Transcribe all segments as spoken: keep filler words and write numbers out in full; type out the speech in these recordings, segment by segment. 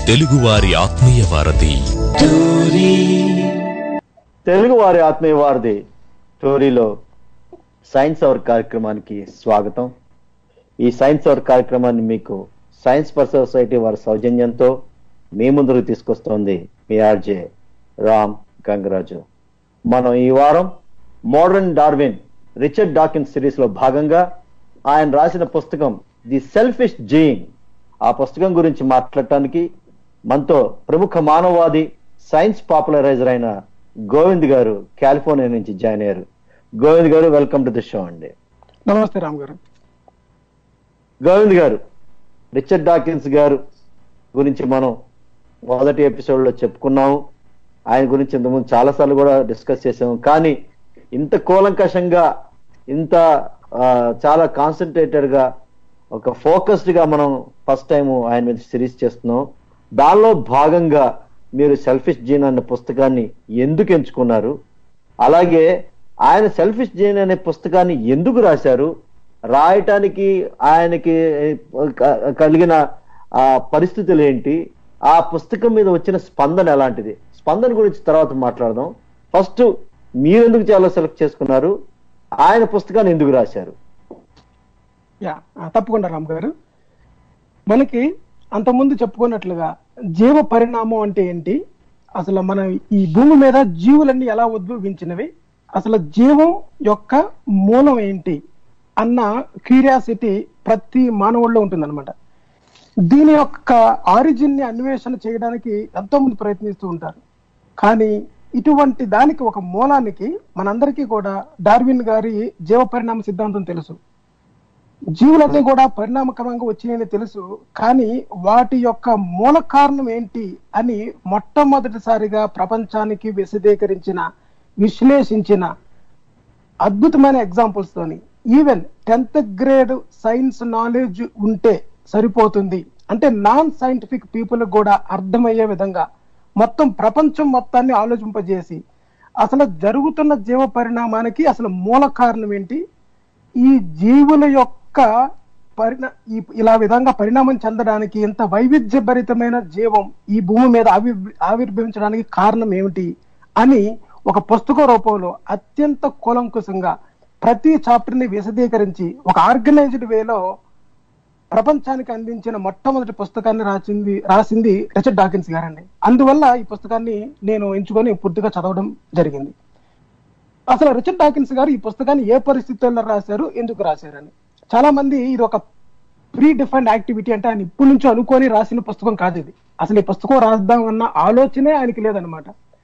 తెలుగువారి ఆత్మీయ వారధి తెలుగువారి ఆత్మీయ వారధి టోరీలో సైన్స్ అవర్ కార్యక్రమానికి స్వాగతం. ఈ సైన్స్ అవర్ కార్యక్రమాన్ని మీకు సైన్స్ పర్ సొసైటీ వారి సౌజన్యంతో మీ ముందుకు తీసుకొస్తోంది మీ ఆర్జే రామ్ గంగరాజు. మనం ఈ వారం modern Darwin Richard Dawkins series లో భాగంగా ఆయన రాసిన పుస్తకం ది సెల్ఫిష్ జీన్, ఆ పుస్తకం గురించి మాట్లాడటానికి మనతో ప్రముఖ మానవవాది సైన్స్ పాపులరైజర్ అయిన గోవింద్ గారు కాలిఫోర్నియా నుంచి జాయిన్ అయ్యారు. గోవింద్ గారు, వెల్కమ్ టు ది షో అండి. నమస్తే రామ్ గారు. గోవింద్ గారు, రిచర్డ్ డాకిన్స్ గారు గురించి మనం మొదటి ఎపిసోడ్ లో చెప్పుకున్నాము. ఆయన గురించి ఇంతకుముందు చాలా సార్లు కూడా డిస్కస్ చేసాము. కానీ ఇంత కూలంకషంగా, ఇంత చాలా కాన్సన్ట్రేటెడ్ గా, ఒక ఫోకస్డ్ గా మనం ఫస్ట్ టైం ఆయన మీద సిరీస్ చేస్తున్నాం. దానిలో భాగంగా మీరు సెల్ఫిష్ జీన్ అనే పుస్తకాన్ని ఎందుకు ఎంచుకున్నారు, అలాగే ఆయన సెల్ఫిష్ జీన్ అనే పుస్తకాన్ని ఎందుకు రాశారు, రాయటానికి ఆయనకి కలిగిన ఆ పరిస్థితులు ఏంటి, ఆ పుస్తకం మీద వచ్చిన స్పందన ఎలాంటిది, స్పందన గురించి తర్వాత మాట్లాడదాం. ఫస్ట్ మీరు ఎందుకు చాలా సెలెక్ట్ చేసుకున్నారు, ఆయన పుస్తకాన్ని ఎందుకు రాశారు? యా తప్పకుండా రామ్ గారు. మనకి అంతకుముందు చెప్పుకున్నట్లుగా జీవ పరిణామం అంటే ఏంటి, అసలు మనం ఈ భూమి మీద జీవులన్నీ ఎలా ఉద్భవించినవి, అసలు జీవం యొక్క మూలం ఏంటి అన్న క్యూరియాసిటీ ప్రతి మానవుల్లో ఉంటుందన్నమాట. దీని యొక్క ఆరిజిన్ ని అన్వేషణ చేయడానికి ఎంతో మంది ప్రయత్నిస్తూ ఉంటారు. కానీ ఇటువంటి దానికి ఒక మూలానికి మనందరికీ కూడా డార్విన్ గారి జీవ పరిణామ సిద్ధాంతం తెలుసు. జీవులన్నీ కూడా పరిణామక్రమంగా వచ్చినాయని తెలుసు. కానీ వాటి యొక్క మూల కారణం ఏంటి అని మొట్టమొదటిసారిగా ప్రపంచానికి విశదీకరించిన, విశ్లేషించిన అద్భుతమైన ఎగ్జాంపుల్స్ తోని, even tenth grade science knowledge ఉంటే సరిపోతుంది అంటే నాన్ సైంటిఫిక్ పీపుల్ కూడా అర్థమయ్యే విధంగా మొత్తం ప్రపంచం మొత్తాన్ని ఆలోచింపజేసి అసలు జరుగుతున్న జీవ పరిణామానికి అసలు మూల కారణం ఏంటి, ఈ జీవుల యొక్క పరిణ ఇలా విధంగా పరిణామం చెందడానికి, ఇంత వైవిధ్యభరితమైన జీవం ఈ భూమి మీద ఆవి ఆవిర్భవించడానికి కారణం ఏమిటి అని ఒక పుస్తక రూపంలో అత్యంత కూలంకుషంగా ప్రతి చాప్టర్ ని విశదీకరించి ఒక ఆర్గనైజ్డ్ వేలో ప్రపంచానికి అందించిన మొట్టమొదటి పుస్తకాన్ని రాసింది రాసింది రిచర్డ్ డాకిన్స్ గారండి. అందువల్ల ఈ పుస్తకాన్ని నేను ఎంచుకొని పూర్తిగా చదవడం జరిగింది. అసలు రిచర్డ్ డాకిన్స్ గారు ఈ పుస్తకాన్ని ఏ పరిస్థితుల్లో రాశారు, ఎందుకు రాశారని. చాలా మంది ఇది ఒక ప్రీ డిఫైన్డ్ యాక్టివిటీ, అంటే ఆయన ఇప్పటి నుంచి అనుకొని రాసిన పుస్తకం కాదు ఇది. అసలు ఈ పుస్తకం రాద్దామన్న ఆలోచనే ఆయనకి లేదనమాట.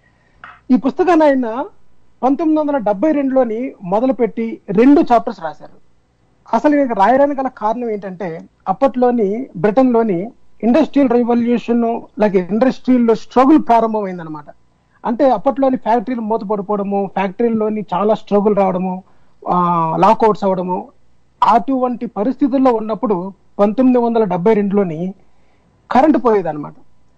ఈ పుస్తకాన్ని ఆయన పంతొమ్మిది వందల డెబ్బై రెండులోని మొదలుపెట్టి రెండు చాప్టర్స్ రాశారు. అసలు ఈయనకి రాయడానికి గల కారణం ఏంటంటే, అప్పట్లోని బ్రిటన్ లోని ఇండస్ట్రియల్ రెవల్యూషన్ లేక ఇండస్ట్రియల్ స్ట్రగుల్ ప్రారంభమైందనమాట. అంటే అప్పట్లోని ఫ్యాక్టరీలు మూతపడిపోవడము, ఫ్యాక్టరీల్లోని చాలా స్ట్రగుల్ రావడము, లాకౌట్స్ అవడము, అటువంటి పరిస్థితుల్లో ఉన్నప్పుడు పంతొమ్మిది వందల డెబ్బై రెండులోని కరెంటు పోయేదన్నమాట.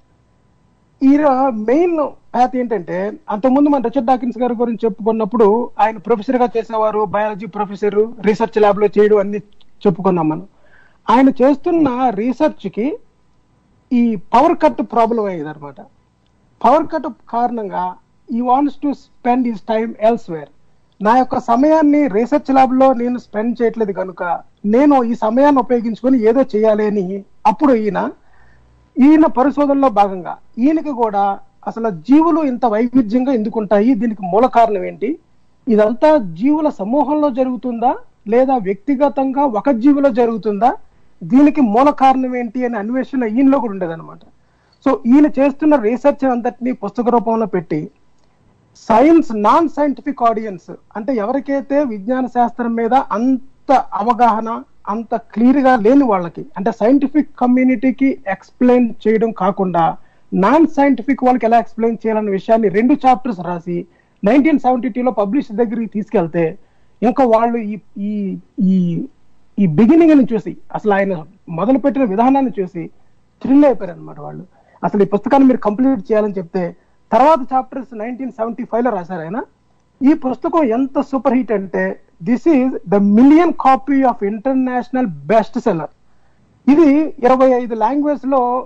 ఈయన మెయిన్ ప్యాత్ ఏంటంటే, అంతకుముందు మన రిచర్డ్ డాకిన్స్ గారి గురించి చెప్పుకున్నప్పుడు ఆయన ప్రొఫెసర్ గా చేసేవారు, బయాలజీ ప్రొఫెసర్, రీసెర్చ్ ల్యాబ్ లో చేయడం అన్ని చెప్పుకున్నాం మనం. ఆయన చేస్తున్న రీసెర్చ్ కి ఈ పవర్ కట్ ప్రాబ్లం అయ్యేది అనమాట. పవర్ కట్ కారణంగా he wants to spend his time elsewhere. నా యొక్క సమయాన్ని రీసెర్చ్ ల్యాబ్ లో నేను స్పెండ్ చేయట్లేదు కనుక నేను ఈ సమయాన్ని ఉపయోగించుకొని ఏదో చేయాలి అని అప్పుడు ఈయన ఈయన పరిశోధనలో భాగంగా ఈయనకి కూడా అసలు జీవులు ఇంత వైవిధ్యంగా ఎందుకుంటాయి, దీనికి మూల కారణం ఏంటి, ఇదంతా జీవుల సమూహంలో జరుగుతుందా లేదా వ్యక్తిగతంగా ఒక జీవిలో జరుగుతుందా, దీనికి మూల కారణం ఏంటి అనే అన్వేషణ ఈయనలో కూడా ఉండేదన్నమాట. సో ఈయన చేస్తున్న రీసెర్చ్ అంతటినీ పుస్తక రూపంలో పెట్టి సైన్స్ నాన్ సైంటిఫిక్ ఆడియన్స్, అంటే ఎవరికైతే విజ్ఞాన శాస్త్రం మీద అంత అవగాహన అంత క్లియర్ గా లేని వాళ్ళకి, అంటే సైంటిఫిక్ కమ్యూనిటీకి ఎక్స్ప్లెయిన్ చేయడం కాకుండా నాన్ సైంటిఫిక్ వాళ్ళకి ఎలా ఎక్స్ప్లెయిన్ చేయాలనే విషయాన్ని రెండు చాప్టర్స్ రాసి నైన్టీన్ సెవెంటీ టూలో పబ్లిష్ దగ్గరికి తీసుకెళ్తే ఇంకా వాళ్ళు ఈ ఈ ఈ బిగినింగ్ ని చూసి, అసలు ఆయన మొదలు పెట్టిన విధానాన్ని చూసి థ్రిల్ అయిపోయారు అనమాట వాళ్ళు. అసలు ఈ పుస్తకాన్ని మీరు కంప్లీట్ చేయాలని చెప్తే తర్వాత చాప్టర్స్ నైన్టీన్ సెవెంటీ ఫైవ్ లో రాశారు ఆయన. ఈ పుస్తకం ఎంత సూపర్ హిట్ అంటే, this is the million copy of international best seller. ఇది ఇరవై ఐదు లాంగ్వేజ్ లో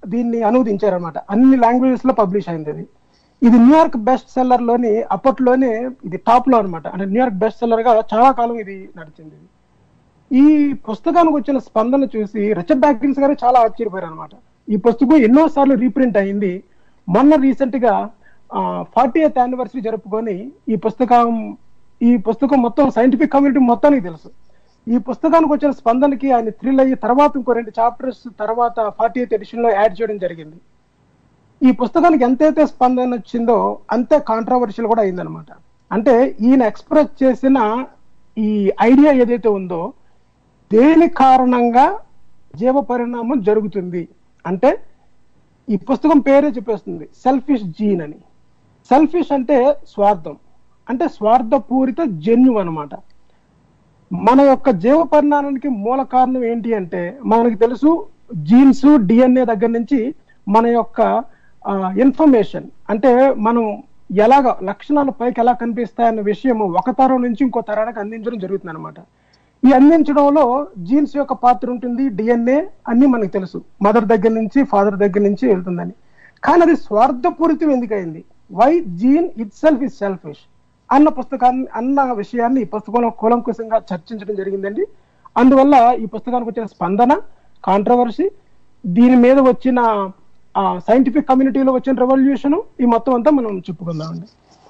దీన్ని అనువదించారనమాట. అన్ని లాంగ్వేజెస్ లో పబ్లిష్ అయింది అది. ఇది న్యూయార్క్ బెస్ట్ సెల్లర్ లోని అప్పట్లోనే ఇది టాప్ లో అనమాట. అంటే న్యూయార్క్ బెస్ట్ సెల్లర్ గా చాలా కాలం ఇది నడిచింది. ఈ పుస్తకానికి వచ్చిన స్పందన చూసి రిచర్డ్ డాకిన్స్ గారు చాలా ఆశ్చర్యపోయారు అనమాట. ఈ పుస్తకం ఎన్నో సార్లు రీప్రింట్ అయింది. మొన్న రీసెంట్ గా ఫార్టీ ఎయిత్ యానివర్సరీ జరుపుకొని ఈ పుస్తకం ఈ పుస్తకం మొత్తం సైంటిఫిక్ కమ్యూనిటీ మొత్తానికి తెలుసు. ఈ పుస్తకానికి వచ్చిన స్పందనకి ఆయన థ్రిల్ అయ్యి తర్వాత ఇంకో రెండు చాప్టర్స్ తర్వాత ఫార్టీ ఎయిత్ ఎడిషన్ లో యాడ్ చేయడం జరిగింది. ఈ పుస్తకానికి ఎంతైతే స్పందన వచ్చిందో అంతే కాంట్రవర్షియల్ కూడా అయిందనమాట. అంటే ఈయన ఎక్స్ప్రెస్ చేసిన ఈ ఐడియా ఏదైతే ఉందో దేని కారణంగా జీవ పరిణామం జరుగుతుంది అంటే ఈ పుస్తకం పేరే చెప్పేస్తుంది సెల్ఫిష్ జీన్ అని. సెల్ఫిష్ అంటే స్వార్థం, అంటే స్వార్థపూరిత జన్యు అనమాట. మన యొక్క జీవ పరిణామానికి మూల కారణం ఏంటి అంటే మనకి తెలుసు జీన్స్ డిఎన్ఏ దగ్గర నుంచి మన యొక్క ఇన్ఫర్మేషన్ అంటే మనం ఎలాగ లక్షణాలు పైకి ఎలా కనిపిస్తాయన్న విషయం ఒక తరం నుంచి ఇంకో తరానికి అందించడం జరుగుతుంది అనమాట. ఈ అందించడంలో జీన్స్ యొక్క పాత్ర ఉంటుంది, డిఎన్ఏ అన్ని మనకు తెలుసు, మదర్ దగ్గర నుంచి ఫాదర్ దగ్గర నుంచి వెళ్తుందని. కానీ అది స్వార్థపూరితం ఎందుకైంది? Why gene itself is selfish అన్న పుస్తకాన్ని అన్న విషయాన్ని ఈ పుస్తకంలో కూలంకుశంగా చర్చించడం జరిగిందండి. అందువల్ల ఈ పుస్తకానికి వచ్చిన స్పందన, కాంట్రవర్సీ, దీని మీద వచ్చిన సైంటిఫిక్ కమ్యూనిటీలో వచ్చిన రెవల్యూషన్, ఈ మొత్తం అంతా మనం చెప్పుకుందామండి.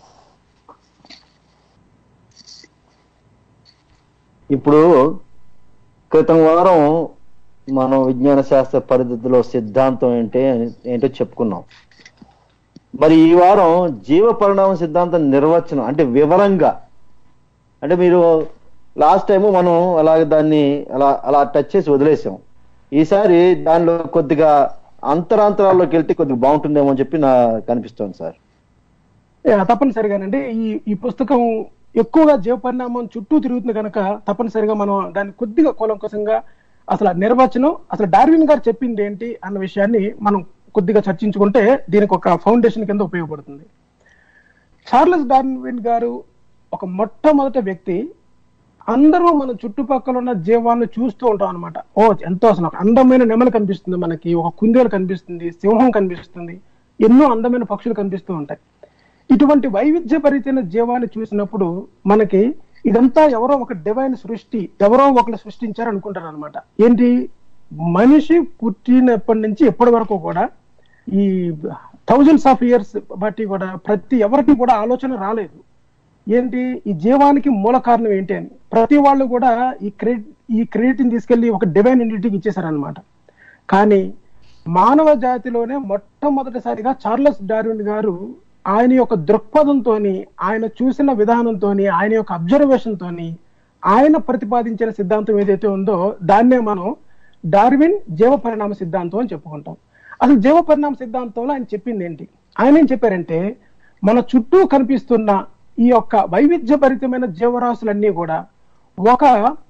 ఇప్పుడు క్రితం వారం మనం విజ్ఞాన శాస్త్ర పరిధిలో సిద్ధాంతం ఏంటి ఏంటో చెప్పుకున్నాం. మరి ఈ వారం జీవ పరిణామ సిద్ధాంతం నిర్వచనం అంటే వివరంగా, అంటే మీరు లాస్ట్ టైము మనం అలాగే దాన్ని అలా అలా టచ్ చేసి వదిలేసాం. ఈసారి దానిలో కొద్దిగా అంతరాంతరాల్లోకి వెళ్తే కొద్దిగా బాగుంటుందేమో అని చెప్పి నా కనిపిస్తోంది సార్. తప్పనిసరిగానండి. ఈ ఈ పుస్తకం ఎక్కువగా జీవ పరిణామం చుట్టూ తిరుగుతుంది కనుక తప్పనిసరిగా మనం దాన్ని కొద్దిగా కూలంకషంగా అసలు నిర్వచనం, అసలు డార్విన్ గారు చెప్పింది ఏంటి అన్న విషయాన్ని మనం కొద్దిగా చర్చించుకుంటే దీనికి ఒక ఫౌండేషన్ కింద ఉపయోగపడుతుంది. చార్లెస్ డార్విన్ గారు ఒక మొట్టమొదటి వ్యక్తి. అందరూ మన చుట్టుపక్కల ఉన్న జీవాలను చూస్తూ ఉంటాం అనమాట. ఓ ఎంతో అసలు ఒక అందమైన నెమలి కనిపిస్తుంది మనకి, ఒక కుందేలు కనిపిస్తుంది, సింహం కనిపిస్తుంది, ఎన్నో అందమైన పక్షులు కనిపిస్తూ ఉంటాయి. ఇటువంటి వైవిధ్యభరితమైన జీవాన్ని చూసినప్పుడు మనకి ఇదంతా ఎవరో ఒక డివైన్ సృష్టి, ఎవరో ఒకరు సృష్టించారు అనుకుంటారు అనమాట. ఏంటి, మనిషి పుట్టినప్పటి నుంచి ఎప్పటి వరకు కూడా ఈ థౌజండ్స్ ఆఫ్ ఇయర్స్ బట్టి కూడా ప్రతి ఎవరికి కూడా ఆలోచన రాలేదు ఏంటి ఈ జీవానికి మూల కారణం ఏంటి అని. ప్రతి వాళ్ళు కూడా ఈ క్రెడిట్ ఈ క్రెడిట్ని తీసుకెళ్లి ఒక డివైన్ ఎంటిటీకి ఇచ్చేసారనమాట. కానీ మానవ జాతిలోనే మొట్టమొదటిసారిగా చార్లెస్ డార్విన్ గారు ఆయన యొక్క దృక్పథంతో, ఆయన చూసిన విధానంతో, ఆయన యొక్క అబ్జర్వేషన్ తోని ఆయన ప్రతిపాదించిన సిద్ధాంతం ఏదైతే ఉందో దాన్నే మనం డార్విన్ జీవ పరిణామ సిద్ధాంతం అని చెప్పుకుంటాం. అసలు జీవ పరిణామ సిద్ధాంతంలో ఆయన చెప్పింది ఏంటి? ఆయన ఏం చెప్పారంటే మన చుట్టూ కనిపిస్తున్న ఈ యొక్క వైవిధ్యభరితమైన జీవరాశులన్నీ కూడా ఒక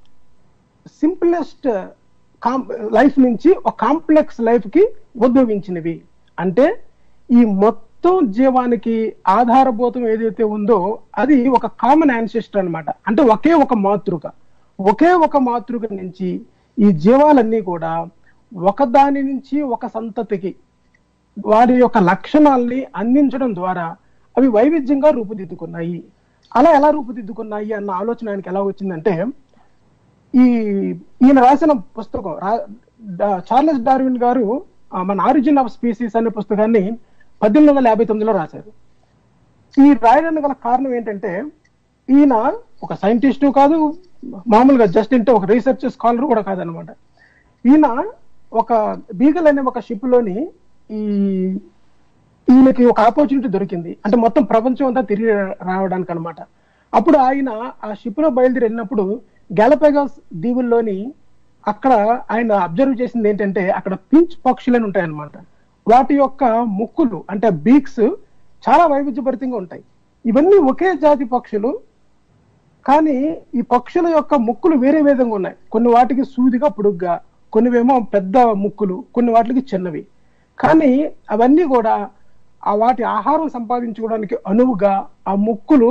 సింప్లెస్ట్ లైఫ్ నుంచి ఒక కాంప్లెక్స్ లైఫ్ కి ఉద్భవించినవి. అంటే ఈ మొత్తం జీవానికి ఆధారభూతం ఏదైతే ఉందో అది ఒక కామన్ యాన్సిస్టర్ అనమాట. అంటే ఒకే ఒక మాతృక, ఒకే ఒక మాతృక నుంచి ఈ జీవాలన్నీ కూడా ఒకదాని నుంచి ఒక సంతతికి వారి యొక్క లక్షణాలని అందించడం ద్వారా అవి వైవిధ్యంగా రూపుదిద్దుకున్నాయి. అలా ఎలా రూపుదిద్దుకున్నాయి అన్న ఆలోచన ఆయనకి ఎలా వచ్చిందంటే, ఈ ఈయన రాసిన పుస్తకం చార్లెస్ డార్విన్ గారు మన ఆరిజిన్ ఆఫ్ స్పీసీస్ అనే పుస్తకాన్ని పద్దెనిమిది వందల యాభై తొమ్మిదిలో రాశారు. ఈ రాయడానికి గల కారణం ఏంటంటే ఈయన ఒక సైంటిస్టు కాదు, మామూలుగా జస్ట్ అంటే ఒక రీసెర్చ్ స్కాలర్ కూడా కాదనమాట. ఈయన ఒక బీగల్ అనే ఒక షిప్ లోని ఈ ఈయనకి ఒక ఆపర్చునిటీ దొరికింది, అంటే మొత్తం ప్రపంచం అంతా తిరిగి రావడానికి అనమాట. అప్పుడు ఆయన ఆ షిప్ లో బయలుదేరి వెళ్ళినప్పుడు గ్యాలపగోస్ దీవుల్లోని అక్కడ ఆయన అబ్జర్వ్ చేసింది ఏంటంటే అక్కడ పించ్ పక్షులని ఉంటాయన్నమాట. వాటి యొక్క ముక్కులు అంటే బీక్స్ చాలా వైవిధ్యభరితంగా ఉంటాయి. ఇవన్నీ ఒకే జాతి పక్షులు, కానీ ఈ పక్షుల యొక్క ముక్కులు వేరే విధంగా ఉన్నాయి. కొన్ని వాటికి సూదిగా పొడుగ్గా, కొన్నివేమో పెద్ద ముక్కులు, కొన్ని వాటికి చిన్నవి. కానీ అవన్నీ కూడా ఆ వాటి ఆహారం సంపాదించుకోవడానికి అనువుగా ఆ ముక్కులు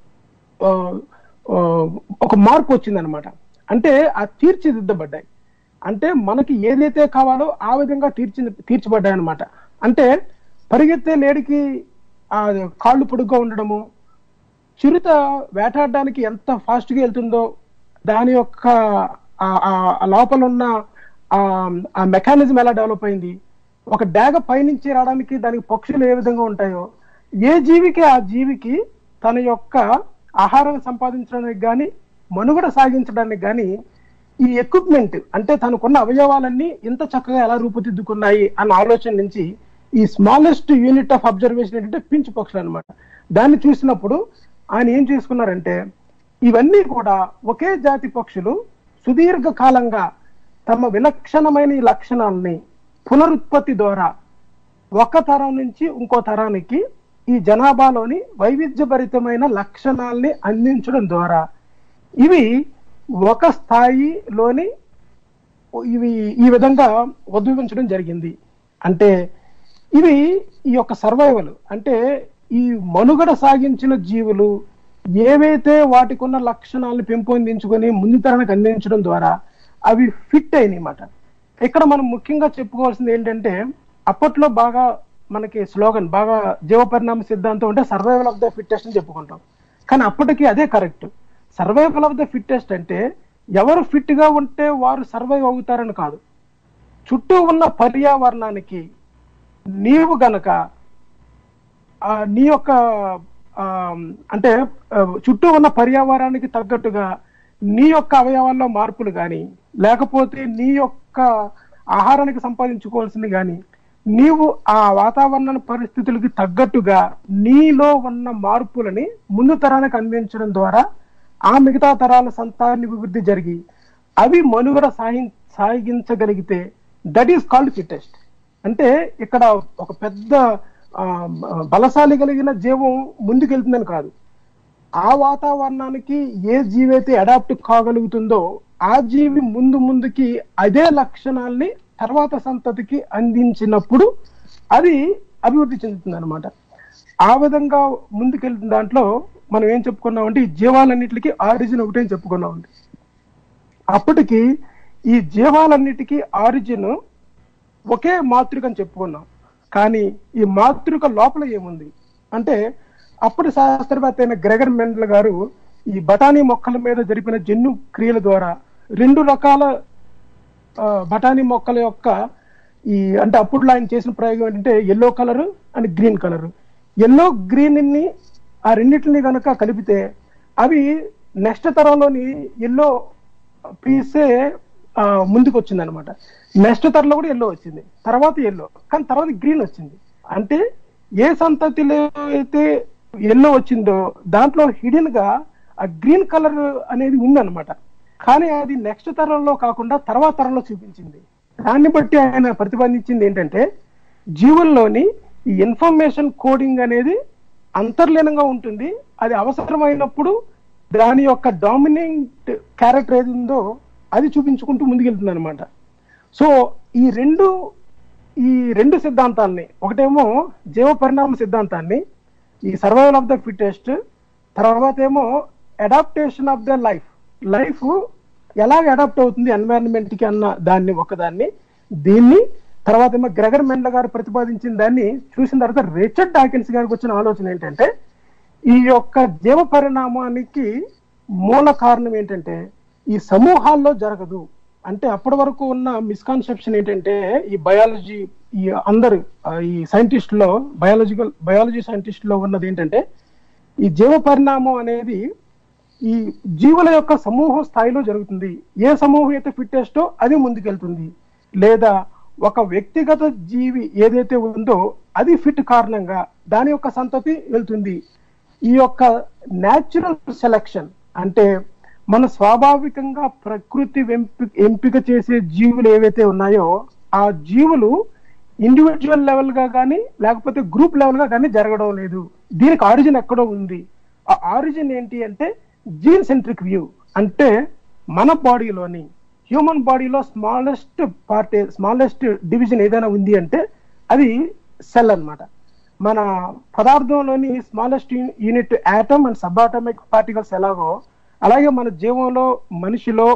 ఒక మార్పు వచ్చిందనమాట. అంటే ఆ తీర్చిదిద్దబడ్డాయి. అంటే మనకి ఏదైతే కావాలో ఆ విధంగా తీర్చి తీర్చబడ్డాయి అనమాట. అంటే పరిగెత్తే లేడికి ఆ కాళ్ళు పొడుగ్గా ఉండడము, చిరుత వేటాడడానికి ఎంత ఫాస్ట్ గా వెళ్తుందో దాని యొక్క ఆ లోపల ఉన్న ఆ మెకానిజం ఎలా డెవలప్ అయింది, ఒక డాగ పైనుంచి రావడానికి దానికి పక్షులు ఏ విధంగా ఉంటాయో, ఏ జీవికి ఆ జీవికి తన యొక్క ఆహారాన్ని సంపాదించడానికి కానీ మనుగడ సాగించడానికి కానీ ఈ ఎక్విప్మెంట్ అంటే తనకున్న అవయవాలన్నీ ఇంత చక్కగా ఎలా రూపుదిద్దుకున్నాయి అన్న ఆలోచన నుంచి ఈ స్మాలెస్ట్ యూనిట్ ఆఫ్ అబ్జర్వేషన్ ఏంటంటే పించు పక్షులు అనమాట. దాన్ని చూసినప్పుడు ఆయన ఏం చేసుకున్నారంటే ఇవన్నీ కూడా ఒకే జాతి పక్షులు సుదీర్ఘ కాలంగా తమ విలక్షణమైన ఈ లక్షణాలని పునరుత్పత్తి ద్వారా ఒక తరం నుంచి ఇంకో తరానికి ఈ జనాభాలోని వైవిధ్యభరితమైన లక్షణాలని అందించడం ద్వారా ఇవి ఒక స్థాయిలోని ఇవి ఈ విధంగా ఉద్భవించడం జరిగింది. అంటే ఇవి ఈ యొక్క సర్వైవల్ అంటే ఈ మనుగడ సాగించిన జీవులు ఏవైతే వాటికి ఉన్న లక్షణాలను పెంపొందించుకొని ముందు తరానికి అందించడం ద్వారా అవి ఫిట్ అయినమాట. ఇక్కడ మనం ముఖ్యంగా చెప్పుకోవాల్సింది ఏంటంటే అప్పట్లో బాగా మనకి స్లోగన్ బాగా జీవ పరిణామ సిద్ధాంతం అంటే సర్వైవల్ ఆఫ్ ద ఫిట్టెస్ట్ అని చెప్పుకుంటాం. కానీ అప్పటికి అదే correct. Survival of the fittest అంటే ఎవరు ఫిట్ గా ఉంటే వారు సర్వైవ్ అవుతారని కాదు. చుట్టూ ఉన్న పర్యావరణానికి నీవు గనక నీ యొక్క అంటే చుట్టూ ఉన్న పర్యావరణానికి తగ్గట్టుగా నీ యొక్క అవయవాల్లో మార్పులు కానీ లేకపోతే నీ యొక్క ఆహారానికి సంపాదించుకోవాల్సింది కానీ నీవు ఆ వాతావరణ పరిస్థితులకి తగ్గట్టుగా నీలో ఉన్న మార్పులని ముందు తరానికి అందించడం ద్వారా ఆ మిగతా తరాల సంతానాభివృద్ధి జరిగి అవి మనుగడ సాగి సాగించగలిగితే దట్ ఈస్ కాల్డ్ ఫిట్టెస్ట్. అంటే ఇక్కడ ఒక పెద్ద బలశాలి కలిగిన జీవం ముందుకెళ్తుందని కాదు, ఆ వాతావరణానికి ఏ జీవి అయితే అడాప్ట్ కాగలుగుతుందో ఆ జీవి ముందు ముందుకి అదే లక్షణాలని తర్వాత సంతతికి అందించినప్పుడు అది అభివృద్ధి చెందుతుంది అనమాట. ఆ విధంగా ముందుకెళ్తున్న దాంట్లో మనం ఏం చెప్పుకున్నామంటే ఈ జీవాలన్నిటికీ ఆరిజిన్ ఒకటే అని చెప్పుకున్నామండి. అప్పటికి ఈ జీవాలన్నిటికీ ఆరిజిన్ ఒకే మాతృక అని చెప్పుకున్నాం. కానీ ఈ మాతృక లోపల ఏముంది అంటే అప్పుడు శాస్త్రవేత్త అయిన గ్రెగర్ మెండల్ గారు ఈ బఠానీ మొక్కల మీద జరిపిన జన్యు క్రియల ద్వారా రెండు రకాల బఠానీ మొక్కల యొక్క ఈ అంటే అప్పుడు ఆయన చేసిన ప్రయోగం ఏంటంటే yellow colour and green colour. Yellow green ని ఆ రెండింటిని కనుక కలిపితే అవి నెక్స్ట్ తరంలోని ఎల్లో పీసే ముందుకు వచ్చింది అనమాట. నెక్స్ట్ తరంలో కూడా ఎల్లో వచ్చింది, తర్వాత ఎల్లో, కానీ తర్వాత గ్రీన్ వచ్చింది. అంటే ఏ సంతతిలో అయితే ఎల్లో వచ్చిందో దాంట్లో హిడెన్ గా ఆ గ్రీన్ కలర్ అనేది ఉందన్నమాట. కానీ అది నెక్స్ట్ తరంలో కాకుండా తర్వాత తరంలో చూపించింది. దాన్ని బట్టి ఆయన ప్రతిపాదించింది ఏంటంటే జీవుల్లోని ఈ ఇన్ఫర్మేషన్ కోడింగ్ అనేది అంతర్లీనంగా ఉంటుంది, అది అవసరమైనప్పుడు దాని యొక్క డామినెంట్ క్యారెక్టర్ ఏది ఉందో అది చూపించుకుంటూ ముందుకెళ్తుంది అనమాట. సో ఈ రెండు ఈ రెండు సిద్ధాంతాలని, ఒకటేమో జీవ పరిణామ సిద్ధాంతాన్ని, ఈ సర్వైవల్ ఆఫ్ ద ఫిట్టెస్ట్, తర్వాత ఏమో adaptation of the life, life ఎలా అడాప్ట్ అవుతుంది ఎన్వైరన్మెంట్ కి అన్న దాన్ని ఒకదాన్ని, దీన్ని తర్వాత ఏమో గ్రెగర్ మెండల్ గారు ప్రతిపాదించిన దాన్ని చూసిన తర్వాత రిచర్డ్ డాకిన్స్ గారికి వచ్చిన ఆలోచన ఏంటంటే ఈ యొక్క జీవ పరిణామానికి మూల కారణం ఏంటంటే ఈ సమూహాల్లో జరగదు. అంటే అప్పటి వరకు ఉన్న మిస్కాన్సెప్షన్ ఏంటంటే ఈ బయాలజీ ఈ అందరు ఈ సైంటిస్టులో బయాలజికల్ బయాలజీ సైంటిస్టులో ఉన్నది ఏంటంటే ఈ జీవ పరిణామం అనేది ఈ జీవుల యొక్క సమూహం స్థాయిలో జరుగుతుంది. ఏ సమూహం అయితే ఫిట్టెస్టో అది ముందుకెళ్తుంది, లేదా ఒక వ్యక్తిగత జీవి ఏదైతే ఉందో అది ఫిట్ కారణంగా దాని యొక్క సంతతి వెళ్తుంది. ఈ యొక్క న్యాచురల్ సెలెక్షన్ అంటే మన స్వాభావికంగా ప్రకృతి ఎంపిక చేసే జీవులు ఏవైతే ఉన్నాయో ఆ జీవులు ఇండివిజువల్ లెవెల్ గా కానీ లేకపోతే గ్రూప్ లెవెల్ గా కానీ జరగడం లేదు. దీనికి ఆరిజిన్ ఎక్కడో ఉంది. ఆ ఆరిజిన్ ఏంటి అంటే జీన్ సెంట్రిక్ వ్యూ. అంటే మన బాడీలోని హ్యూమన్ బాడీలో స్మాలెస్ట్ పార్ట్ స్మాలెస్ట్ డివిజన్ ఏదైనా ఉంది అంటే అది సెల్ అన్నమాట. మన పదార్థంలోని smallest unit atom and subatomic particles ఎలాగో అలాగే మన జీవంలో మనిషిలో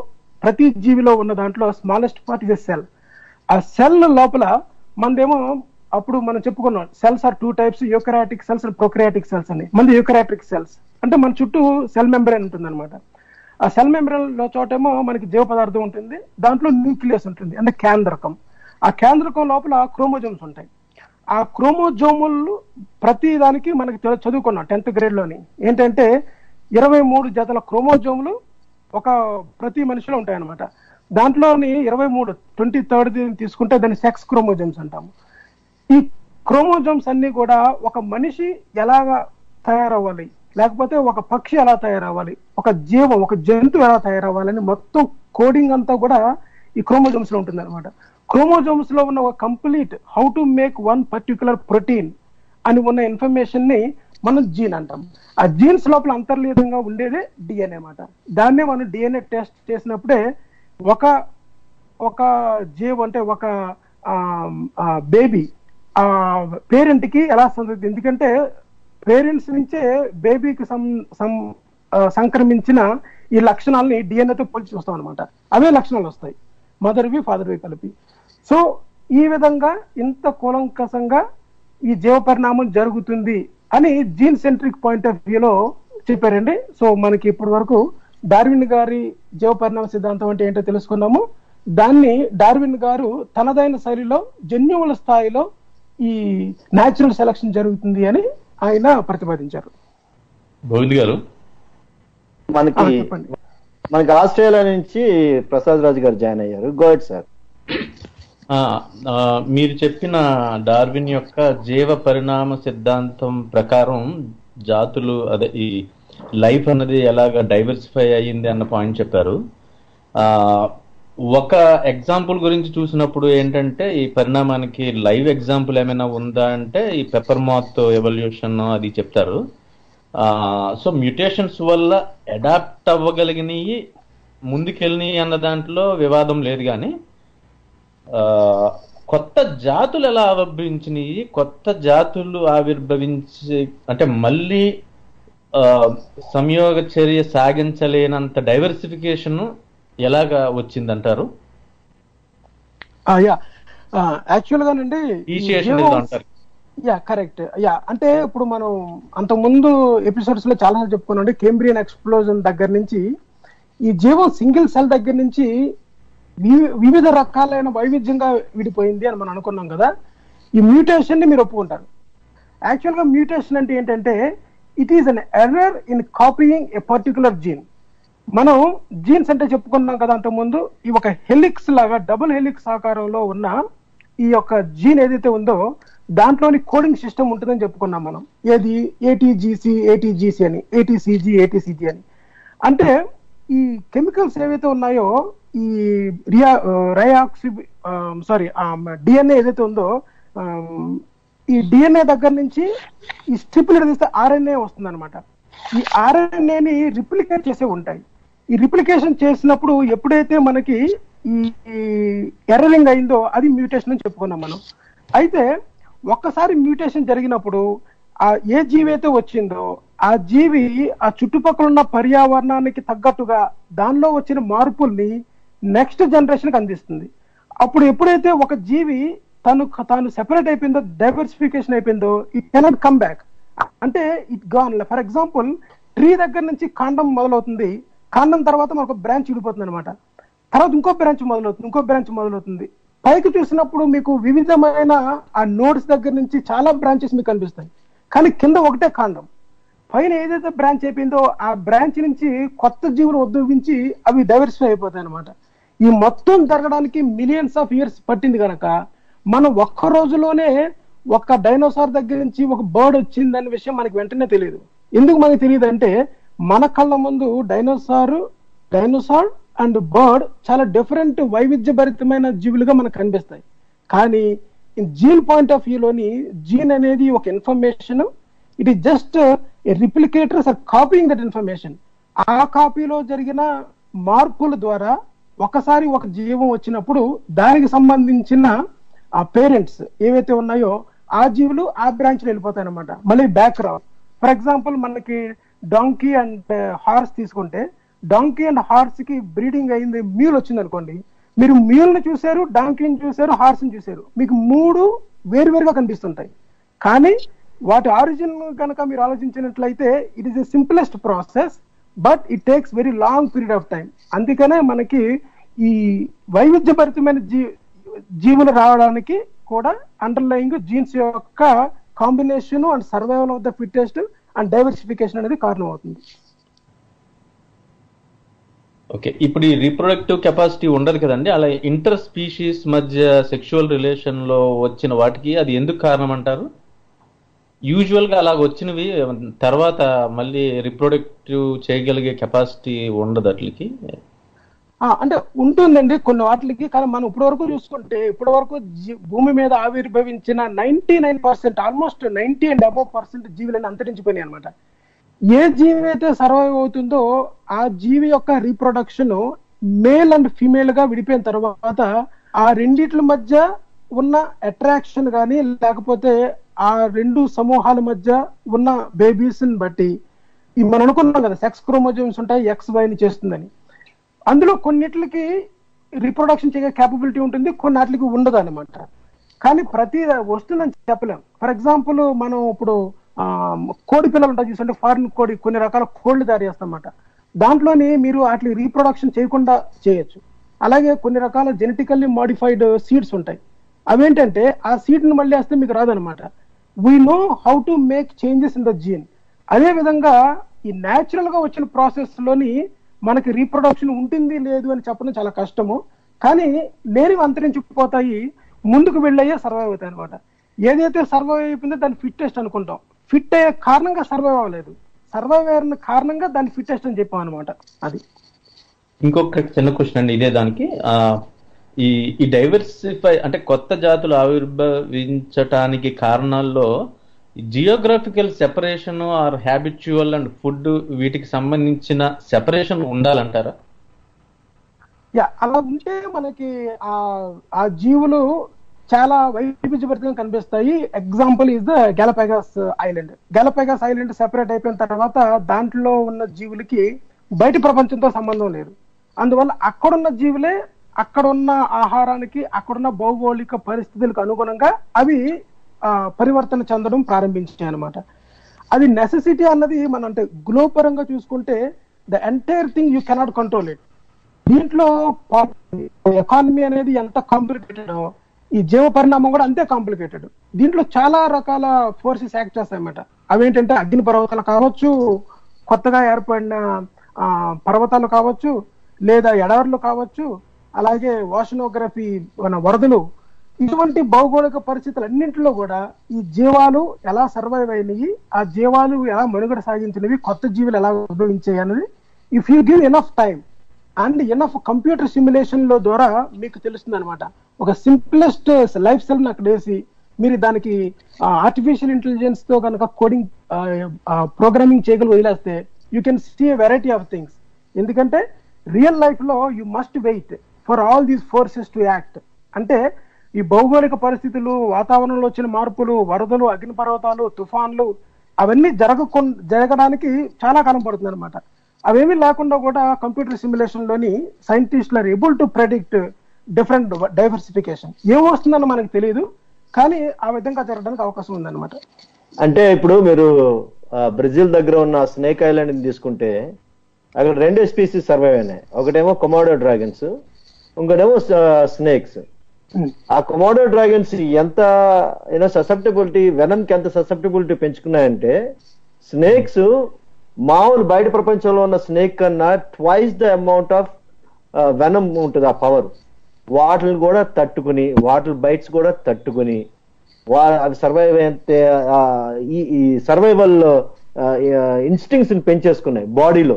ప్రతి జీవిలో ఉన్న దాంట్లో స్మాలెస్ట్ పార్ట్ ఇస్ సెల్. ఆ సెల్ లోపల మనదేమో అప్పుడు మనం చెప్పుకున్నాం cells are two types, eukaryotic cells and prokaryotic cells అని. మనది యూకరాటిక్ సెల్స్ అంటే మన చుట్టూ సెల్ మెంబ్రేన్ ఉంటుంది అనమాట. ఆ సెల్ మెంబ్రేన్ లో చోటేమో మనకి జీవ పదార్థం ఉంటుంది, దాంట్లో న్యూక్లియస్ ఉంటుంది అంటే కేంద్రకం. ఆ కేంద్రకం లోపల క్రోమోజోమ్స్ ఉంటాయి. ఆ క్రోమోజోములు ప్రతి దానికి మనకి చదువుకున్నాం టెన్త్ గ్రేడ్ లోని ఏంటంటే ఇరవై మూడు జతల క్రోమోజోములు ఒక ప్రతి మనిషిలో ఉంటాయన్నమాట. దాంట్లోని ఇరవై మూడు ట్వంటీ థర్డ్ తీసుకుంటే దాన్ని సెక్స్ క్రోమోజోమ్స్ అంటాము. ఈ క్రోమోజోమ్స్ అన్ని కూడా ఒక మనిషి ఎలాగా తయారవ్వాలి, లేకపోతే ఒక పక్షి ఎలా తయారవ్వాలి, ఒక జీవం ఒక జంతువు ఎలా తయారవ్వాలని మొత్తం కోడింగ్ అంతా కూడా ఈ క్రోమోజోమ్స్ లో ఉంటుంది అనమాట. క్రోమోజోమ్స్ లో ఉన్న ఒక complete how to make one particular protein అని ఉన్న ఇన్ఫర్మేషన్ ని మనం జీన్ అంటాం. ఆ జీన్స్ లోపల అంతర్లీనంగా ఉండేదే డిఎన్ఏ అన్నమాట. దాన్నే మనం డిఎన్ఏ టెస్ట్ చేసినప్పుడే ఒక ఒక జీవం అంటే ఒక బేబీ ఆ పేరెంట్ కి ఎలా సంతతి, ఎందుకంటే పేరెంట్స్ నుంచే బేబీకి సంక్రమించిన ఈ లక్షణాలని డిఎన్ఏతో పోల్చి చూస్తాం అనమాట. అవే లక్షణాలు వస్తాయి మదర్వి ఫాదర్వి కలిపి. సో ఈ విధంగా ఇంత కూలంకషంగా ఈ జీవ పరిణామం జరుగుతుంది అని జీన్ సెంట్రిక్ పాయింట్ ఆఫ్ వ్యూలో చెప్పారండి. సో మనకి ఇప్పటి వరకు డార్విన్ గారి జీవ పరిణామ సిద్ధాంతం అంటే ఏంటో తెలుసుకున్నాము. దాన్ని డార్విన్ గారు తనదైన శైలిలో జన్యువుల స్థాయిలో ఈ న్యాచురల్ సెలక్షన్ జరుగుతుంది అని ఆయన ప్రతిపాదించారు. గోవింద్ గారు మనకి మనకి ఆస్ట్రేలియా నుంచి ప్రసాద్ రాజు గారు జాయిన్ అయ్యారు. గోడ్ సార్. మీరు చెప్పిన డార్విన్ యొక్క జీవ పరిణామ సిద్ధాంతం ప్రకారం జాతులు అదే ఈ లైఫ్ అన్నది ఎలాగ డైవర్సిఫై అయ్యింది అన్న పాయింట్ చెప్పారు. ఆ ఒక ఎగ్జాంపుల్ గురించి చూసినప్పుడు ఏంటంటే ఈ పరిణామానికి లైవ్ ఎగ్జాంపుల్ ఏమైనా ఉందా అంటే ఈ పెప్పర్ మాత్ ఎవల్యూషన్ అది చెప్తారు. ఆ సో మ్యూటేషన్స్ వల్ల అడాప్ట్ అవ్వగలిగినవి ముందుకెళ్ళినాయి అన్న దాంట్లో వివాదం లేదు, కానీ కొత్త జాతులు ఎలా ఆవిర్భవించినాయి, కొత్త జాతులు ఆవిర్భవించి అంటే మళ్ళీ సంయోగ చర్య సాగించలేనంత డైవర్సిఫికేషన్ ఎలాగా వచ్చిందంటారు? యాక్చువల్ గానండి యా కరెక్ట్ యా అంటే ఇప్పుడు మనం అంత ముందు ఎపిసోడ్స్ లో చాలా చెప్పుకున్నాం కేంబ్రియన్ ఎక్స్ప్లోజన్ దగ్గర నుంచి ఈ జీవం సింగిల్ సెల్ దగ్గర నుంచి వివిధ రకాలైన వైవిధ్యంగా విడిపోయింది అని మనం అనుకున్నాం కదా. ఈ మ్యూటేషన్ ని మీరు ఒప్పుకుంటారు. యాక్చువల్ గా మ్యూటేషన్ అంటే ఏంటంటే it is an error in copying a particular gene. మనం జీన్స్ అంటే చెప్పుకున్నాం కదా అంతకుముందు, ఈ ఒక హెలిక్స్ లాగా డబుల్ హెలిక్స్ ఆకారంలో ఉన్న ఈ యొక్క జీన్ ఏదైతే ఉందో దాంట్లోని కోడింగ్ సిస్టమ్ ఉంటుందని చెప్పుకున్నాం మనం. ఏది ఏటీజీసీ ఏటీజీసీ అని, ఏటీసీజీ ఏటీసీజీ అని. అంటే ఈ కెమికల్స్ ఏవైతే ఉన్నాయో ఈ రియా రయాక్సి సారీ డిఎన్ఏ ఏదైతే ఉందో ఈ డిఎన్ఏ దగ్గర నుంచి ఈ స్ట్రిప్లు తీస్తే ఆర్ఎన్ఏ వస్తుంది అనమాట. ఈ ఆర్ఎన్ఏని రిప్లికేట్ చేసే ఉంటాయి. ఈ రిప్లికేషన్ చేసినప్పుడు ఎప్పుడైతే మనకి ఈ ఎర్రరింగ్ అయిందో అది మ్యూటేషన్ అని చెప్పుకున్నాం మనం. అయితే ఒక్కసారి మ్యూటేషన్ జరిగినప్పుడు ఆ ఏ జీవి అయితే వచ్చిందో ఆ జీవి ఆ చుట్టుపక్కల ఉన్న పర్యావరణానికి తగ్గట్టుగా దానిలో వచ్చిన మార్పుల్ని నెక్స్ట్ జనరేషన్ కి అందిస్తుంది. అప్పుడు ఎప్పుడైతే ఒక జీవి తను తాను సెపరేట్ అయిపోయిందో, డైవర్సిఫికేషన్ అయిపోయిందో, ఇట్ కెనాట్ కమ్ బ్యాక్. అంటే it gone. For example tree దగ్గర నుంచి కాండం మొదలవుతుంది, కాండం తర్వాత మనకు బ్రాంచ్ విడిపోతుంది అనమాట. తర్వాత ఇంకో బ్రాంచ్ మొదలవుతుంది, ఇంకో బ్రాంచ్ మొదలవుతుంది. పైకి చూసినప్పుడు మీకు వివిధమైన ఆ నోడ్స్ దగ్గర నుంచి చాలా బ్రాంచెస్ మీకు కనిపిస్తాయి, కానీ కింద ఒకటే కాండం. పైన ఏదైతే బ్రాంచ్ అయిపోయిందో ఆ బ్రాంచ్ నుంచి కొత్త జీవులు ఉద్భవించి అవి డైవర్సిఫై అయిపోతాయి అనమాట. ఈ మొత్తం జరగడానికి మిలియన్స్ ఆఫ్ ఇయర్స్ పట్టింది కనుక మనం ఒక్క రోజులోనే ఒక డైనోసార్ దగ్గర నుంచి ఒక బర్డ్ వచ్చిందనే విషయం మనకి వెంటనే తెలియదు. ఎందుకు మనకి తెలియదు అంటే మన కళ్ళ ముందు డైనోసార్ డైనోసార్ అండ్ బర్డ్ చాలా డిఫరెంట్ వైవిధ్యభరితమైన జీవులుగా మనకు కనిపిస్తాయి. కానీ జీన్ పాయింట్ ఆఫ్ వ్యూలోని జీన్ అనేది ఒక information, it is just a replicators or copying that information. ఆ కాపీలో జరిగిన మార్పుల ద్వారా ఒకసారి ఒక జీవం వచ్చినప్పుడు దానికి సంబంధించిన ఆ పేరెంట్స్ ఏవైతే ఉన్నాయో ఆ జీవులు ఆ బ్రాంచ్ లో వెళ్ళిపోతాయి అనమాట, మళ్ళీ బ్యాక్ రావు. ఫర్ ఎగ్జాంపుల్ మనకి డాంకీ అండ్ హార్స్ తీసుకుంటే డాంకీ అండ్ హార్స్ కి బ్రీడింగ్ అయింది, మ్యూల్ వచ్చింది అనుకోండి, మీరు మ్యూల్ ని చూశారు, డాంకీని చూశారు, హార్స్ ని చూశారు, మీకు మూడు వేరువేరుగా కనిపిస్తుంటాయి. కానీ వాటి ఆరిజిన్ కనుక మీరు ఆలోచించినట్లయితే it is the simplest process, but it takes very long period of time. అందుకనే మనకి ఈ వైవిధ్యభరితమైన జీ జీవులు రావడానికి కూడా అండర్లయింగ్ జీన్స్ యొక్క combination and survival of the fittest and diversification అనేది కారణం అవుతుంది. ఓకే, ఇప్పుడు ఈ రీప్రొడక్టివ్ కెపాసిటీ ఉండదు కదండి, అలా ఇంటర్ స్పీషీస్ మధ్య సెక్షువల్ రిలేషన్ లో వచ్చిన వాటికి అది ఎందుకు కారణం అంటారు? యూజువల్ గా అలాగ వచ్చినవి తర్వాత మళ్ళీ రీప్రొడక్టివ్ చేయగలిగే కెపాసిటీ ఉండదు అట్లకి? అంటే ఉంటుందండి కొన్ని వాటికి, కానీ మనం ఇప్పటి వరకు చూసుకుంటే ఇప్పటి వరకు భూమి మీద ఆవిర్భవించిన ninety nine percent almost ninety and above percent జీవులన్నీ అంతరించిపోయినాయి అనమాట. ఏ జీవి అయితే సర్వైవ్ అవుతుందో ఆ జీవి యొక్క రీప్రొడక్షన్ మేల్ అండ్ ఫీమేల్ గా విడిపోయిన తర్వాత ఆ రెండిట్ల మధ్య ఉన్న అట్రాక్షన్ కానీ లేకపోతే ఆ రెండు సమూహాల మధ్య ఉన్న బేబీస్ ని బట్టి మనం అనుకున్నాం కదా సెక్స్ క్రోమోజోమ్స్ ఉంటాయి, ఎక్స్ వైని చేస్తుందని. అందులో కొన్నిటికి రీప్రొడక్షన్ చేయగల క్యాపబిలిటీ ఉంటుంది, కొన్నిటికి ఉండదు అనమాట. కానీ ప్రతి వస్తుందని చెప్పలేం. ఫర్ ఎగ్జాంపుల్ మనం ఇప్పుడు ఆ కోడి పిల్లలు ఉంటాయి చూస్తుంటే, ఫారిన్ కోడి కొన్ని రకాల కోళ్లు తయారు చేస్తామన్నమాట. దాంట్లోని మీరు వాటి రీప్రొడక్షన్ చేయకుండా చేయొచ్చు. అలాగే కొన్ని రకాల జెనెటికల్లీ మోడిఫైడ్ సీడ్స్ ఉంటాయి, అవేంటంటే ఆ సీడ్ ని మళ్ళీ వేస్తే మీకు రాదనమాట. We know how to make changes in the gene. అదే విధంగా ఈ న్యాచురల్ గా వచ్చిన ప్రాసెస్ లోని మనకి రీప్రొడక్షన్ ఉంటుంది లేదు అని చెప్పడం చాలా కష్టము. కానీ లేనివి అంతరించిపోతాయి, ముందుకు వెళ్ళయ్యే సర్వైవ్ అవుతాయి అనమాట. ఏదైతే సర్వైవ్ అయిపోయిందో దాన్ని ఫిట్టెస్ట్ అనుకుంటాం. ఫిట్ అయ్యే కారణంగా సర్వైవ్ అవ్వలేదు, సర్వైవ్ అయిన కారణంగా దాన్ని ఫిట్టెస్ట్ అని చెప్పాం అనమాట. అది ఇంకొక చిన్న క్వశ్చన్ అండి ఇదే దానికి. ఆ ఈ ఈ డైవర్సిఫై అంటే కొత్త జాతులు ఆవిర్భవించటానికి కారణాల్లో geographical separation or habitual and food వీటికి సంబంధించిన సెపరేషన్ ఉండాలంటారా? యా, అలా ఉంటే మనకి ఆ ఆ జీవులు చాలా వైవిధ్యభరితంగా కనిపిస్తాయి. Example is the Galapagos island. Galapagos island separate అయిపోయిన తర్వాత దాంట్లో ఉన్న జీవులకి బయట ప్రపంచంతో సంబంధం లేదు. అందువల్ల అక్కడున్న జీవులే అక్కడున్న ఆహారానికి అక్కడున్న భౌగోళిక పరిస్థితులకు అనుగుణంగా అవి పరివర్తన చెందడం ప్రారంభించాయి అనమాట. అది నెసెసిటీ అన్నది మనం అంటే గ్లోబ్ పరంగా చూసుకుంటే the entire thing you cannot control it. దీంట్లో ఎకానమీ అనేది ఎంత కాంప్లికేటెడ్, ఈ జీవ పరిణామం కూడా అంతే కాంప్లికేటెడ్. దీంట్లో చాలా రకాల ఫోర్సెస్ యాక్ట్ చేస్తాయన్నమాట. అవేంటంటే అగ్ని పర్వతాలు కావచ్చు, కొత్తగా ఏర్పడిన ఆ పర్వతాలు కావచ్చు, లేదా ఎడారులు కావచ్చు, అలాగే ఓషనోగ్రఫీ మన వరదలు, ఇటువంటి భౌగోళిక పరిస్థితులు అన్నింటిలో కూడా ఈ జీవాలు ఎలా సర్వైవ్ అయినవి, ఆ జీవాలు ఎలా మనుగడ సాగించినవి, కొత్త జీవులు ఎలా ఉద్భవించాయి అన్నది if you give enough time and enough computer simulation లో ద్వారా మీకు తెలుస్తుంది అనమాట. ఒక సింప్లెస్ట్ లైఫ్ స్టైల్ అక్కడ వేసి మీరు దానికి ఆర్టిఫిషియల్ ఇంటెలిజెన్స్ తో కనుక కోడింగ్ ప్రోగ్రామింగ్ చేయగల వదిలేస్తే you can see a variety of things. ఎందుకంటే రియల్ లైఫ్ లో you must wait for all these forces to act. అంటే ఈ భౌగోళిక పరిస్థితులు, వాతావరణంలో వచ్చిన మార్పులు, వరదలు, అగ్నిపర్వతాలు, తుఫాన్లు అవన్నీ జరగకు జరగడానికి చాలా కాలం పడుతుంది అనమాట. అవేమీ లేకుండా కూడా కంప్యూటర్ సిమ్యులేషన్ లోని సైంటిస్టులు are able to predict different diversification. ఏం వస్తుందని మనకు తెలియదు, కానీ ఆ విధంగా జరగడానికి అవకాశం ఉందన్నమాట. అంటే ఇప్పుడు మీరు బ్రెజిల్ దగ్గర ఉన్న స్నేక్ ఐలాండ్ తీసుకుంటే అక్కడ రెండే స్పీసీస్ సర్వైవ్ అయినాయి. ఒకటేమో కొమోడో డ్రాగన్స్, ఇంకోటేమో స్నేక్స్. ఆ కొమోడో డ్రాగన్స్ ఎంత యూనో ససెప్టబిలిటీ, వెనమ్ కి ఎంత ససెప్టబిలిటీ పెంచుకున్నాయంటే స్నేక్స్ మామూలు బయట ప్రపంచంలో ఉన్న స్నేక్ కన్నా twice the amount of venom ఉంటుంది, ఆ పవర్. వాటిని కూడా తట్టుకుని, వాటి బైట్స్ కూడా తట్టుకుని అవి సర్వైవ్ అయితే ఈ సర్వైవల్ ఇన్స్టింక్ట్స్ ని పెంచేసుకున్నాయి, బాడీలో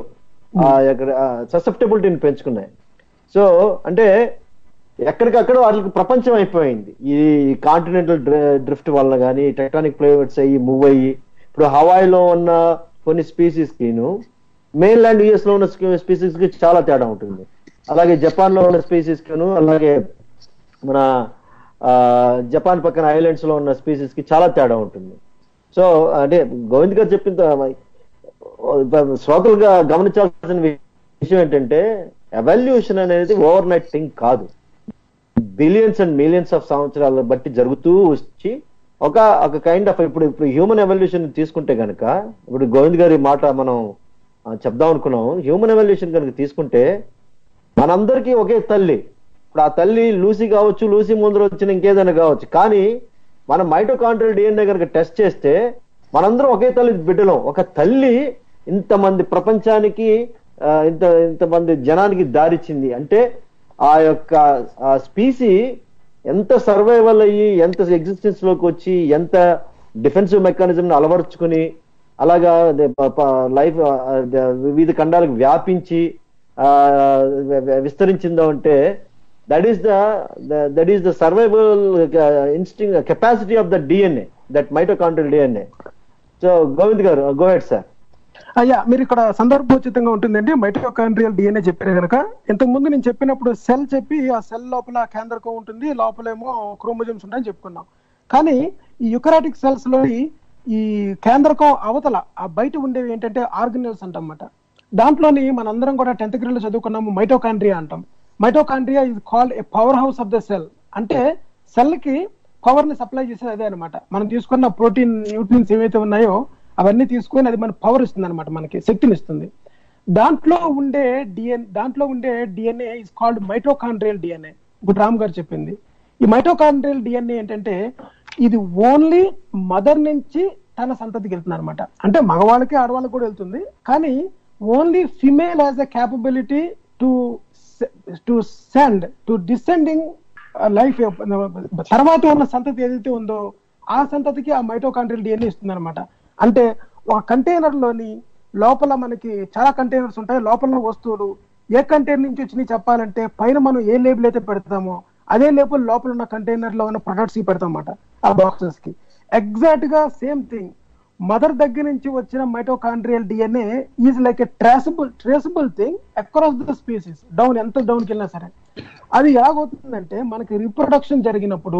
ససెప్టబిలిటీని పెంచుకున్నాయి. సో అంటే ఎక్కడికక్కడ వాళ్ళకి ప్రపంచం అయిపోయింది ఈ కాంటినెంటల్ డ్రిఫ్ట్ వల్ల కానీ, టెక్టానిక్ ప్లేట్స్ అయ్యి మూవ్ అయ్యి. ఇప్పుడు హవాయిలో ఉన్న కొన్ని స్పీసీస్ కిను మెయిన్ ల్యాండ్ యుఎస్ లో ఉన్న స్పీసీస్ కి చాలా తేడా ఉంటుంది. అలాగే జపాన్ లో ఉన్న స్పీసీస్ కిను, అలాగే మన జపాన్ పక్కన ఐలాండ్స్ లో ఉన్న స్పీసీస్ కి చాలా తేడా ఉంటుంది. సో అంటే గోవింద్ గారు చెప్పిన శ్రోతలుగా గమనించాల్సిన విషయం ఏంటంటే ఎవల్యూషన్ అనేది ఓవర్ నైట్ థింగ్ కాదు, బిలియన్స్ అండ్ మిలియన్స్ ఆఫ్ సంవత్సరాల బట్టి జరుగుతూ వచ్చి ఒక ఒక కైండ్ ఆఫ్ ఇప్పుడు ఇప్పుడు హ్యూమన్ ఎవల్యూషన్ తీసుకుంటే కనుక, ఇప్పుడు గోవింద్ గారి మాట మనం చెప్దాం అనుకున్నాం. హ్యూమన్ ఎవల్యూషన్ కనుక తీసుకుంటే మనందరికీ ఒకే తల్లి. ఇప్పుడు ఆ తల్లి లూసీ కావచ్చు, లూసీ ముందర వచ్చిన ఇంకేదైనా కావచ్చు, కానీ మనం మైటోకాండ్రియల్ డిఎన్ఏ కనుక టెస్ట్ చేస్తే మనందరం ఒకే తల్లి బిడ్డలం. ఒక తల్లి ఇంతమంది ప్రపంచానికి ఇంత ఇంతమంది జనానికి దారిచ్చింది అంటే ఆ యొక్క స్పీసీ ఎంత సర్వైవల్ అయ్యి, ఎంత ఎగ్జిస్టెన్స్ లోకి వచ్చి, ఎంత డిఫెన్సివ్ మెకానిజం అలవరుచుకుని అలాగా లైఫ్ వివిధ ఖండాలకు వ్యాపించి విస్తరించిందో అంటే that is the that is the survival instinct capacity of the DNA, that mitochondrial DNA. So Govind గారు, గో హెడ్ సార్. అయ్యా, మీరు ఇక్కడ సందర్భోచితంగా ఉంటుందండి. మైటోకాండ్రియల్ డిఎన్ఏ చెప్పారు కనుక, ఇంతకు ముందు నేను చెప్పినప్పుడు సెల్ చెప్పి ఆ సెల్ లోపల కేంద్రకం ఉంటుంది, లోపలేమో క్రోమోజోమ్స్ ఉంటాయని చెప్పుకున్నాం. కానీ ఈ యుకరాటిక్ సెల్స్ లోని ఈ కేంద్రకం అవతల ఆ బయట ఉండేవి ఏంటంటే ఆర్గనెల్స్ అంటమాట. దాంట్లోని మనందరం కూడా టెన్త్ గ్రేడ్ లో చదువుకున్నాము, మైటోకాండ్రియా అంటాం. Mitochondria is called a powerhouse of the cell. అంటే సెల్ కి పవర్ ని సప్లై చేసేది అదే అనమాట. మనం తీసుకున్న ప్రోటీన్, న్యూట్రియన్స్ ఏవైతే ఉన్నాయో అవన్నీ తీసుకొని అది మన పవర్ ఇస్తుంది అనమాట, మనకి శక్తిని ఇస్తుంది. దాంట్లో ఉండే డిఎన్ దాంట్లో ఉండే DNA is called mitochondrial DNA. ఇప్పుడు రామ్ గారు చెప్పింది ఈ మైటోకాండ్రియల్ డిఎన్ఏ ఏంటంటే ఇది ఓన్లీ మదర్ నుంచి తన సంతతికి వెళ్తుంది అనమాట. అంటే మగవాళ్ళకి ఆడవాళ్ళకి కూడా వెళ్తుంది, కానీ only female has the capability to to send to descending life. తర్వాత ఉన్న సంతతి ఏదైతే ఉందో ఆ సంతతికి ఆ మైటోకాండ్రియల్ డిఎన్ఏ ఇస్తుంది అనమాట. అంటే ఒక కంటైనర్ లోని లోపల మనకి చాలా కంటైనర్స్ ఉంటాయి, లోపల వస్తువులు ఏ కంటైనర్ నుంచి వచ్చినాయి చెప్పాలంటే పైన మనం ఏ లేబుల్ అయితే పెడతామో అదే లేబుల్ లోపల ఉన్న కంటైనర్ లో ఉన్న ప్రొడక్ట్స్ కి పెడతాం అన్నమాట, ఆ బాక్సెస్ కి. ఎగ్జాక్ట్ గా సేమ్ థింగ్ మదర్ దగ్గర నుంచి వచ్చిన mitochondrial DNA is like a traceable traceable thing across the species, down ఎంత డౌన్కి వెళ్ళినా సరే. అది ఎలాగవుతుందంటే మనకి రీప్రొడక్షన్ జరిగినప్పుడు,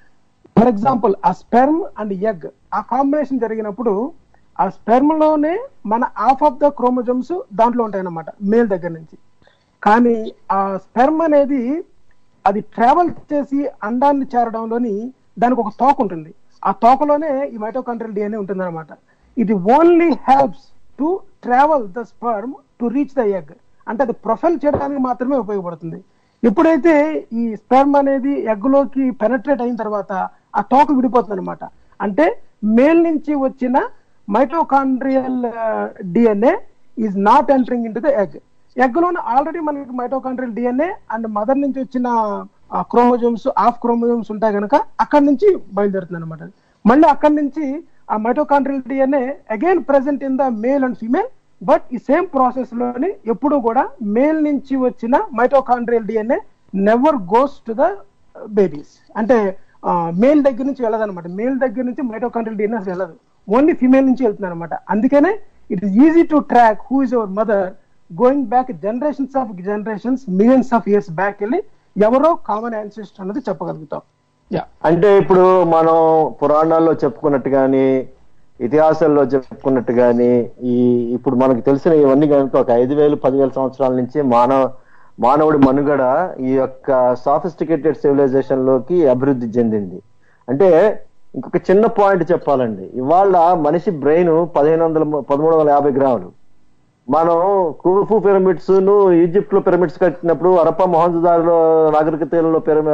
ఫర్ ఎగ్జాంపుల్ ఆ స్పెర్మ్ అండ్ ఎగ్ ఆ కాంబినేషన్ జరిగినప్పుడు ఆ స్పెర్మ్ లోనే మన హాఫ్ ఆఫ్ ద క్రోమోజోమ్స్ దాంట్లో ఉంటాయన్నమాట మేల్ దగ్గర నుంచి. కానీ ఆ స్పెర్మ్ అనేది అది ట్రావెల్ చేసి అండాన్ని చేరడంలోని దానికి ఒక తోక ఉంటుంది, ఆ తోకలోనే ఈ మైటోకాండ్రియల్ డిఎన్ఏ ఉంటుంది అనమాట. ఇది only helps to travel the sperm to reach the egg. అంటే అది ప్రొఫైల్ చేయడానికి మాత్రమే ఉపయోగపడుతుంది. ఎప్పుడైతే ఈ స్పెర్మ్ అనేది ఎగ్ లోకి పెనట్రేట్ అయిన తర్వాత ఆ తోక విడిపోతుంది అనమాట. అంటే మేల్ నుంచి వచ్చిన mitochondrial DNA is not entering into the egg. Egg లోనే ఆల్రెడీ మనకి మైటోకాండ్రియల్ డిఎన్ఏ అండ్ మదర్ నుంచి వచ్చిన క్రోమోజోమ్స్, హాఫ్ క్రోమోజోమ్స్ ఉంటాయి కనుక అక్కడి నుంచి బయలుదేరుతుంది అనమాట. మళ్ళీ అక్కడి నుంచి ఆ mitochondrial DNA again present in the male and female. But ఈ సేమ్ ప్రాసెస్ లోని ఎప్పుడు కూడా మేల్ నుంచి వచ్చిన mitochondrial DNA never goes to the babies. అంటే మేల్ దగ్గర నుంచి వెళ్ళదు అనమాట, మేల్ దగ్గర నుంచి మైటోకాండ్రియల్ డిఎన్ఏ వెళ్ళదు, ఓన్లీ ఫీమేల్ నుంచి వెళ్తుంది అనమాట. అందుకనే it is easy to track who is our mother going back generations of generations, millions of years back వెళ్ళి ఎవరో కామన్ యాన్సెస్టర్ అన్నది చెప్పగలుగుతాం. అంటే ఇప్పుడు మనం పురాణాల్లో చెప్పుకున్నట్టు గాని, ఇతిహాసాల్లో చెప్పుకున్నట్టు గాని, ఈ ఇప్పుడు మనకు తెలిసిన ఇవన్నీ కనుక ఒక ఐదు వేలు పదివేల సంవత్సరాల నుంచి మానవ మానవుడి మనుగడ ఈ యొక్క సాఫిస్టికేటెడ్ సివిలైజేషన్ లోకి అభివృద్ధి చెందింది. అంటే ఇంకొక చిన్న పాయింట్ చెప్పాలండి, ఇవాళ మనిషి బ్రెయిన్ పదిహేను వందల పదమూడు వందల యాభై గ్రాములు. మనం కుఫు పిరమిడ్స్ ను ఈజిప్ట్ లో పిరమిడ్స్ కట్టినప్పుడు, హరప్పా మొహంజదారో నాగరికతలో పిరమి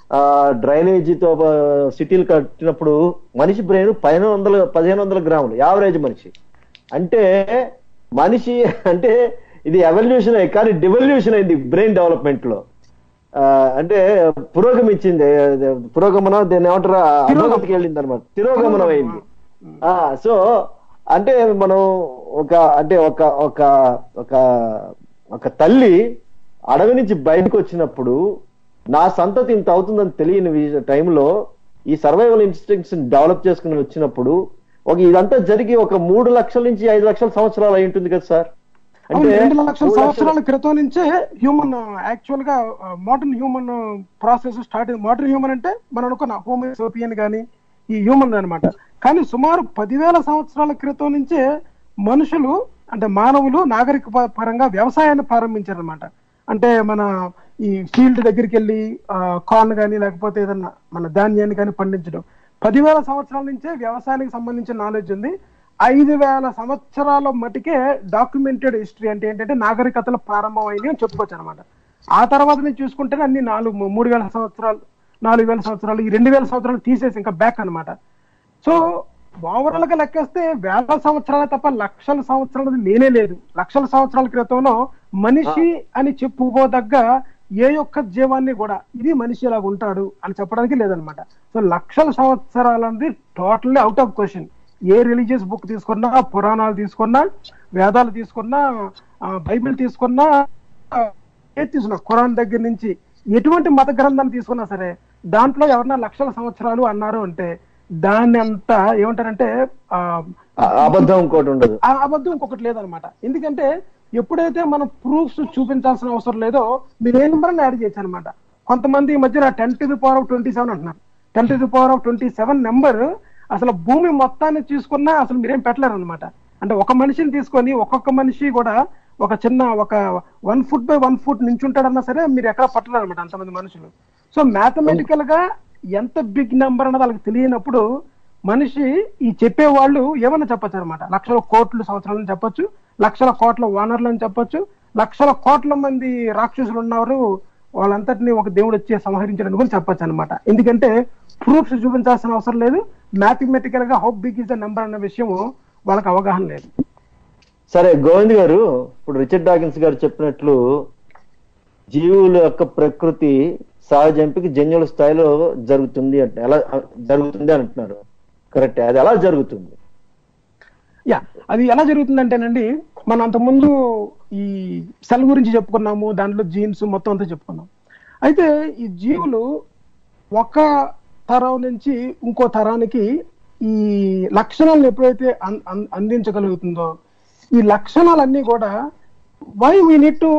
డ్రైనేజీతో సిటీలు కట్టినప్పుడు మనిషి బ్రెయిన్ పదిహేను వందల పదిహేను వందల గ్రాములు యావరేజ్ మనిషి. అంటే మనిషి అంటే ఇది ఎవల్యూషన్ అయ్యి కానీ డివల్యూషన్ అయింది బ్రెయిన్ డెవలప్మెంట్ లో. అంటే పురోగమించింది, పురోగమనం దీన్ని ఏమంటారు, అధోగతికి వెళ్ళింది అనమాట, తిరోగమనం అయింది. సో అంటే మనం ఒక అంటే ఒక ఒక ఒక ఒక తల్లి అడవి నుంచి బయటకు వచ్చినప్పుడు నా సంతతి ఇంత అవుతుందని తెలియని టైంలో ఈ సర్వైవల్ ఇన్స్టింక్ట్స్ డెవలప్ చేసుకుని వచ్చినప్పుడు ఒక ఇదంతా జరిగి ఒక మూడు లక్షల నుంచి ఐదు లక్షల సంవత్సరాలు అయి ఉంటుంది కదా సార్. అంటే రెండు లక్షల సంవత్సరాల క్రితం నుంచే హ్యూమన్ యాక్చువల్ గా మోడర్న్ హ్యూమన్ ప్రాసెస్ స్టార్ట్ అయింది. మోడర్న్ హ్యూమన్ అంటే మనం అనుకున్న హోమోసేపియన్ గానీ ఈ హ్యూమన్ అనమాట. కానీ సుమారు పదివేల సంవత్సరాల క్రితం నుంచే మనుషులు అంటే మానవులు నాగరిక పరంగా వ్యవసాయాన్ని ప్రారంభించారనమాట. అంటే మన ఈ ఫీల్డ్ దగ్గరికి వెళ్ళి కార్న్ కానీ లేకపోతే ఏదన్నా మన ధాన్యాన్ని కానీ పండించడం. పదివేల సంవత్సరాల నుంచే వ్యవసాయానికి సంబంధించిన నాలెడ్జ్ ఉంది. ఐదు వేల సంవత్సరాల మటుకే డాక్యుమెంటెడ్ హిస్టరీ అంటే ఏంటంటే నాగరికతలు ప్రారంభం అయింది అని చెప్పుకోవచ్చు అనమాట. ఆ తర్వాత నుంచి చూసుకుంటే అన్ని నాలుగు మూడు వేల సంవత్సరాలు నాలుగు వేల సంవత్సరాలు ఈ రెండు వేల సంవత్సరాలు తీసేసి ఇంకా బ్యాక్ అనమాట. సో ఓవరాల్ గా లెక్కేస్తే వేల సంవత్సరాలు తప్ప లక్షల సంవత్సరాలు లేనే లేదు. లక్షల సంవత్సరాల క్రితంలో మనిషి అని చెప్పుకోదగ్గ ఏ ఒక్క జీవాన్ని కూడా ఇది మనిషి ఇలాగ ఉంటాడు అని చెప్పడానికి లేదనమాట. సో లక్షల సంవత్సరాలు అనేది totally out of question. A religious book తీసుకున్నా, పురాణాలు తీసుకున్నా, వేదాలు తీసుకున్నా, బైబిల్ తీసుకున్నా, ఏది తీసుకున్నా, ఖురాన్ దగ్గర నుంచి ఎటువంటి మత గ్రంథాన్ని తీసుకున్నా సరే దాంట్లో ఎవరన్నా లక్షల సంవత్సరాలు అన్నారు అంటే దాన్ని అంతా ఏమంటారంటే అబద్ధం ఇంకోటి ఉండదు, ఆ అబద్ధం ఇంకొకటి లేదనమాట. ఎందుకంటే ఎప్పుడైతే మనం ప్రూఫ్స్ చూపించాల్సిన అవసరం లేదో మీరు ఏ నెంబర్ యాడ్ చేయొచ్చు అనమాట. కొంతమంది ఈ మధ్యన ten to the power of twenty seven అంటున్నారు. Ten to the power of twenty seven number అసలు భూమి మొత్తాన్ని తీసుకున్నా అసలు మీరేం పెట్టలేరు అనమాట. అంటే ఒక మనిషిని తీసుకొని ఒక్కొక్క మనిషి కూడా ఒక చిన్న ఒక one foot by one foot నించుంటాడన్నా సరే మీరు ఎక్కడ పట్టలేరు అనమాట అంతమంది మనుషులు. సో మ్యాథమెటికల్ గా ఎంత బిగ్ నెంబర్ అన్నది వాళ్ళకి తెలియనప్పుడు మనిషి ఈ చెప్పే వాళ్ళు ఏమన్నా చెప్పచ్చు అనమాట. లక్షల కోట్ల సంవత్సరాలని చెప్పొచ్చు, లక్షల కోట్ల ఓనర్లు అని చెప్పొచ్చు, లక్షల కోట్ల మంది రాక్షసులు ఉన్నారు వాళ్ళంతటినీ ఒక దేవుడు వచ్చి సంహరించడానికి కూడా చెప్పొచ్చు అనమాట. ఎందుకంటే ప్రూఫ్స్ చూపించాల్సిన అవసరం లేదు. మ్యాథమెటికల్ గా how big is the number అన్న విషయం వాళ్ళకి అవగాహన లేదు. సరే గోవింద్ గారు, ఇప్పుడు రిచర్డ్ డాకిన్స్ గారు చెప్పినట్లు జీవుల యొక్క ప్రకృతి సహజ ఎంపిక జన్యుల స్థాయిలో జరుగుతుంది అంటే ఎలా జరుగుతుంది అని అంటున్నారు. కరెక్ట్, అది ఎలా జరుగుతుంది? యా, అది ఎలా జరుగుతుంది అంటేనండి, మనం అంతకుముందు ఈ సెల్ గురించి చెప్పుకున్నాము, దాంట్లో జీన్స్ మొత్తం అంతా చెప్పుకున్నాం. అయితే ఈ జీవులు ఒక తరం నుంచి ఇంకో తరానికి ఈ లక్షణాలను ఎప్పుడైతే అందించగలుగుతుందో ఈ లక్షణాలన్నీ కూడా why we need to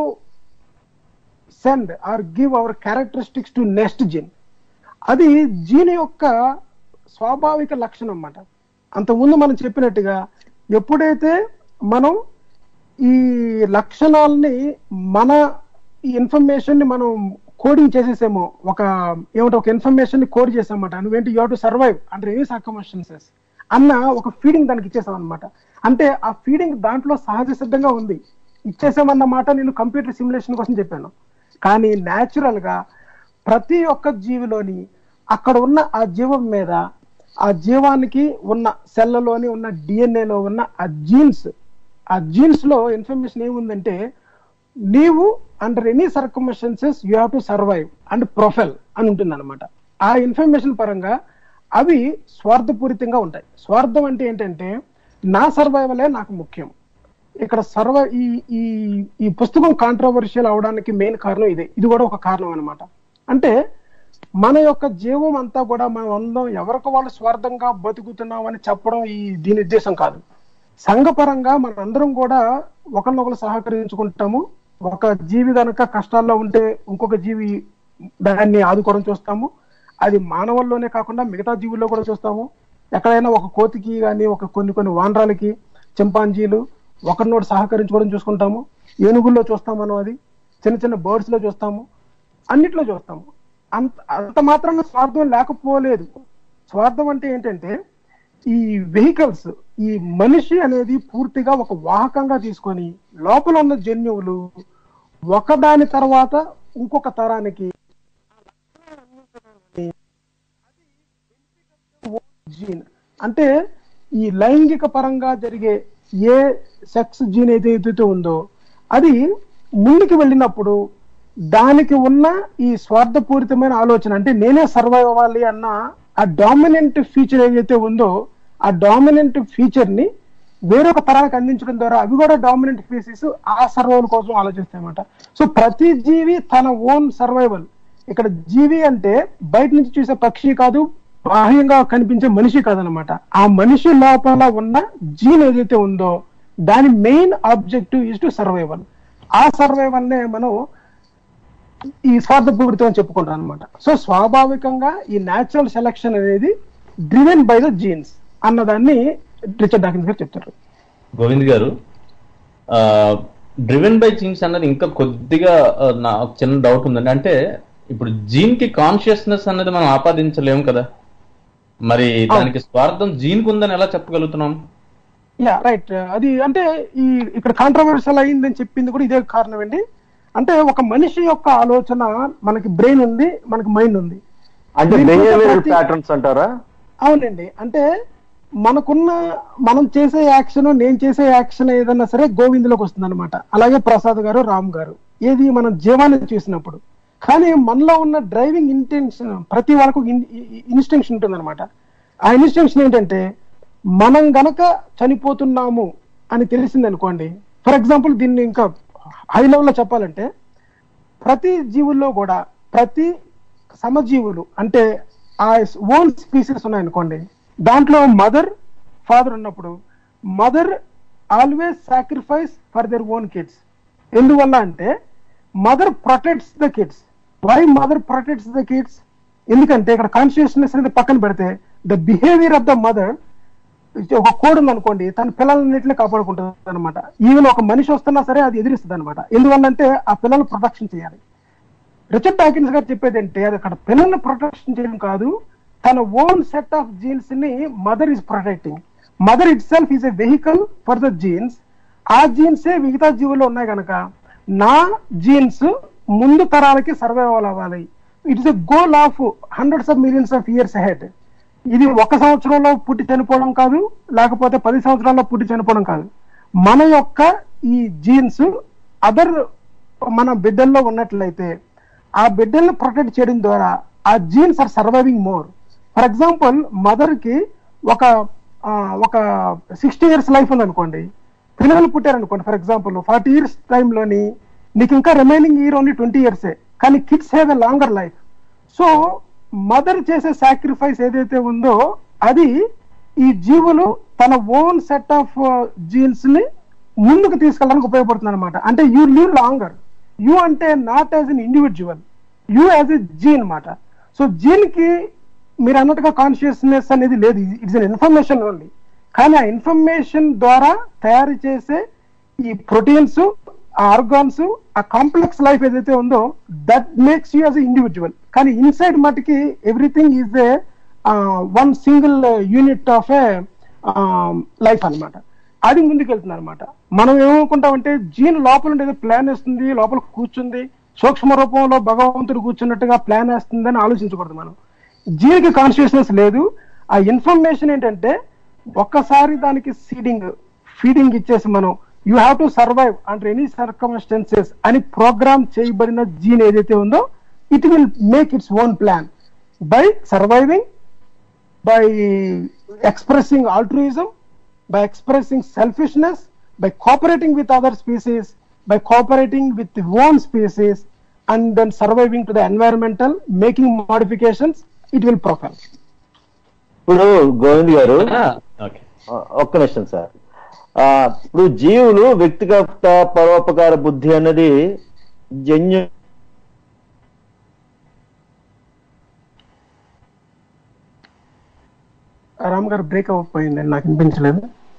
send or give our characteristics to next gene, అది జీన్ యొక్క స్వాభావిక లక్షణం అన్నమాట. అంతకుముందు మనం చెప్పినట్టుగా ఎప్పుడైతే మనం ఈ లక్షణాలని మన ఈ ఇన్ఫర్మేషన్ ని మనం కోడింగ్ చేసేసేమో, ఒక ఏమంటే ఒక ఇన్ఫర్మేషన్ ని కోడ్ చేసామన్నమాట. నువ్వేంటి you have to survive under any circumstances అన్న ఒక ఫీడింగ్ దానికి ఇచ్చేసాం అనమాట. అంటే ఆ ఫీడింగ్ దాంట్లో సహజ సిద్ధంగా ఉంది, ఇచ్చేసామన్నమాట. నేను కంప్యూటర్ సిమ్యులేషన్ కోసం చెప్పాను. కానీ న్యాచురల్ గా ప్రతి ఒక్క జీవిలోని అక్కడ ఉన్న ఆ జీవం మీద, ఆ జీవానికి ఉన్న సెల్లోని ఉన్న డిఎన్ఏలో ఉన్న ఆ జీన్స్, ఆ జీన్స్ లో ఇన్ఫర్మేషన్ ఏముందంటే నీవు under any circumstances you have to survive and profile అని ఉంటుంది అనమాట. ఆ ఇన్ఫర్మేషన్ పరంగా అవి స్వార్థపూరితంగా ఉంటాయి. స్వార్థం అంటే ఏంటంటే నా సర్వైవలే నాకు ముఖ్యం. ఇక్కడ సర్వ ఈ ఈ ఈ పుస్తకం కాంట్రవర్షియల్ అవడానికి మెయిన్ కారణం ఇదే. ఇది కూడా ఒక కారణం అనమాట. అంటే మన యొక్క జీవం అంతా కూడా మనం అందరం ఎవరికి వాళ్ళు స్వార్థంగా బతుకుతున్నాం అని చెప్పడం ఈ దీని ఉద్దేశం కాదు. సంఘపరంగా మనందరం కూడా ఒకరినొకరు సహకరించుకుంటాము. ఒక జీవి కనుక కష్టాల్లో ఉంటే ఇంకొక జీవి దాన్ని ఆదుకోవడం చూస్తాము. అది మానవుల్లోనే కాకుండా మిగతా జీవుల్లో కూడా చూస్తాము. ఎక్కడైనా ఒక కోతికి కానీ ఒక కొన్ని కొన్ని వానరాలకి, చింపాంజీలు ఒకరినోడు సహకరించుకోవడం చూసుకుంటాము. ఏనుగుల్లో చూస్తాం మనం, అది చిన్న చిన్న బర్డ్స్ లో చూస్తాము, అన్నిట్లో చూస్తాము. అంత అంత మాత్రంగా స్వార్థం లేకపోలేదు. స్వార్థం అంటే ఏంటంటే ఈ వెహికల్స్, ఈ మనిషి అనేది పూర్తిగా ఒక వాహకంగా తీసుకొని లోపల ఉన్న జన్యువులు ఒకదాని తర్వాత ఇంకొక తరానికి జీన్ అంటే ఈ లైంగిక పరంగా జరిగే ఏ సెక్స్ జీన్ ఏదైతే ఉందో అది ముందుకు వెళ్ళినప్పుడు దానికి ఉన్న ఈ స్వార్థపూరితమైన ఆలోచన, అంటే నేనే సర్వైవ్ అవ్వాలి అన్న ఆ డామినెంట్ ఫీచర్ ఏదైతే ఉందో ఆ డామినెంట్ ఫీచర్ ని వేరొక తరానికి అందించడం ద్వారా అవి కూడా డామినెంట్ ఫీసెస్ ఆ సర్వైవల్ కోసం ఆలోచిస్తాయన్నమాట. సో ప్రతి జీవి తన ఓన్ సర్వైవల్. ఇక్కడ జీవి అంటే బయట నుంచి చూసే పక్షి కాదు, బాహ్యంగా కనిపించే మనిషి కాదనమాట. ఆ మనిషి లోపల ఉన్న జీన్ ఏదైతే ఉందో దాని main objective is to survival. ఆ సర్వైవల్ నే మనం ఈ స్వార్థపూరితం అని చెప్పుకుంటాం అనమాట. సో స్వాభావికంగా ఈ న్యాచురల్ సెలక్షన్ అనేది డ్రివెన్ బై ద జీన్స్ అన్నదాన్ని రిచర్డ్ డాకిన్స్ గారు చెప్తారు. గోవింద్ గారు, డ్రివెన్ బై జీన్స్ అన్నది ఇంకా కొద్దిగా నాకు చిన్న డౌట్ ఉందండి. అంటే ఇప్పుడు జీన్ కి కాన్షియస్నెస్ అన్నది మనం ఆపాదించలేము కదా, మరి దానికి స్వార్థం జీన్ కు ఉందని ఎలా చెప్పగలుగుతున్నాం? Yeah right. అది అంటే ఈ ఇక్కడ కాంట్రవర్షియల్ అయిందని చెప్పింది కూడా ఇదే కారణం అండి. అంటే ఒక మనిషి యొక్క ఆలోచన, మనకి బ్రెయిన్ ఉంది, మనకి మైండ్ ఉంది. అంటే బిహేవియరల్ ప్యాటర్న్స్ అంటారా? అవునండి. అంటే మనకున్న మనం చేసే యాక్షన్, నేను చేసే యాక్షన్ ఏదన్నా సరే గోవింద్లోకి వస్తుంది అనమాట. అలాగే ప్రసాద్ గారు, రామ్ గారు, ఏది మనం జీవాన్ని చూసినప్పుడు. కానీ మనలో ఉన్న డ్రైవింగ్ ఇంటెన్షన్ ప్రతి వాళ్ళకు ఇన్స్టింక్షన్ ఉంటుంది అనమాట. ఆ ఇన్స్టింక్షన్ ఏంటంటే మనం గనక చనిపోతున్నాము అని తెలిసింది అనుకోండి. ఫర్ ఎగ్జాంపుల్ దీన్ని ఇంకా హై లెవెల్లో చెప్పాలంటే ప్రతి జీవుల్లో కూడా ప్రతి సమజీవులు అంటే ఆ ఓన్ స్పీసీస్ ఉన్నాయనుకోండి, దాంట్లో మదర్ ఫాదర్ ఉన్నప్పుడు mother always sacrifice for their own kids. ఎందువల్ల అంటే mother protects the kids. Why mother protects the kids? ఎందుకంటే ఇక్కడ కాన్షియస్నెస్ అనేది పక్కన పెడితే the behaviour of the mother, ఒక కోడ్ ఉంది అనుకోండి, తన పిల్లలన్నింటినీ కాపాడుకుంటుంది అనమాట. ఈవెన్ ఒక మనిషి వస్తున్నా సరే అది ఎదిరిస్తుంది అనమాట. ఎందువల్ల అంటే ఆ పిల్లల్ని ప్రొటెక్షన్ చేయాలి. రిచర్డ్ డాకిన్స్ గారు చెప్పేది అంటే అది అక్కడ పిల్లల్ని ప్రొటెక్షన్ చేయడం కాదు, తన ఓన్ సెట్ ఆఫ్ జీన్స్ ని mother is protecting. Mother itself is a vehicle for the genes. ఆ జీన్సే మిగతా జీవుల్లో ఉన్నాయి కనుక నా జీన్స్ ముందు తరాలకి సర్వైవల్ అవ్వాలి. It is a goal of hundreds of millions of years ahead. ఇది ఒక సంవత్సరంలో పుట్టి చనిపోవడం కాదు, లేకపోతే పది సంవత్సరాల్లో పుట్టి చనిపోవడం కాదు. మన యొక్క ఈ జీన్స్ అదర్ మన బిడ్డల్లో ఉన్నట్లయితే ఆ బిడ్డల్ని ప్రొటెక్ట్ చేయడం ద్వారా ఆ genes are surviving more. For example mother కి ఒక ఒక సిక్స్టీ ఇయర్స్ లైఫ్ ఉంది అనుకోండి, పిల్లలు పుట్టారనుకోండి, ఫర్ ఎగ్జాంపుల్ ఫార్టీ ఇయర్స్ టైంలోని నీకు ఇంకా రిమైనింగ్ ఇయర్ ఓన్లీ ట్వంటీ ఇయర్సే, కానీ kids have a longer life. So mother చేసే సాక్రిఫైస్ ఏదైతే ఉందో అది ఈ జీవులు తన ఓన్ సెట్ ఆఫ్ జీన్స్ ని ముందుకు తీసుకెళ్ళడానికి ఉపయోగపడుతుంది అనమాట. అంటే యూ లివ్ లాంగర్. యూ అంటే not as an individual, you as a gene అనమాట. సో జీన్ కి మీరు అన్నట్టుగా కాన్షియస్నెస్ అనేది లేదు, ఇట్స్ ఎన్ ఇన్ఫర్మేషన్ ఓన్లీ. కానీ ఆ ఇన్ఫర్మేషన్ ద్వారా తయారు చేసే ఈ ప్రోటీన్స్, ఆ ఆర్గాన్స్, ఆ కాంప్లెక్స్ లైఫ్ ఏదైతే ఉందో that makes you as an individual. కానీ ఇన్సైడ్ మటుకి everything is a one single unit of a life అనమాట. అది ముందుకెళ్తుంది అనమాట. మనం ఏమనుకుంటామంటే జీన్ లోపల ఉండేది ప్లాన్ వేస్తుంది, లోపల కూర్చుంది, సూక్ష్మ రూపంలో భగవంతుడు కూర్చున్నట్టుగా ప్లాన్ వేస్తుంది అని ఆలోచించకూడదు. మనం జీన్కి కాన్షియస్నెస్ లేదు. ఆ ఇన్ఫర్మేషన్ ఏంటంటే ఒక్కసారి దానికి సీడింగ్ ఫీడింగ్ ఇచ్చేసి మనం you have to survive under any circumstances అని ప్రోగ్రామ్ చేయబడిన జీన్ ఏదైతే ఉందో it will make its own plan by surviving, by expressing altruism, by expressing selfishness, by cooperating with other species, by cooperating with the own species, and then surviving to the environmental, making modifications, it will propel. ఇప్పుడు గోవింద్ గారు ఒక్క నిమిషం sir. ఇప్పుడు జీవులు వ్యక్తిగత పరోపకార బుద్ధి అన్నది జన్యు రామ్ గారు బ్రేక్ అవ్వకపోయింది, నాకు వినిపించలేదు.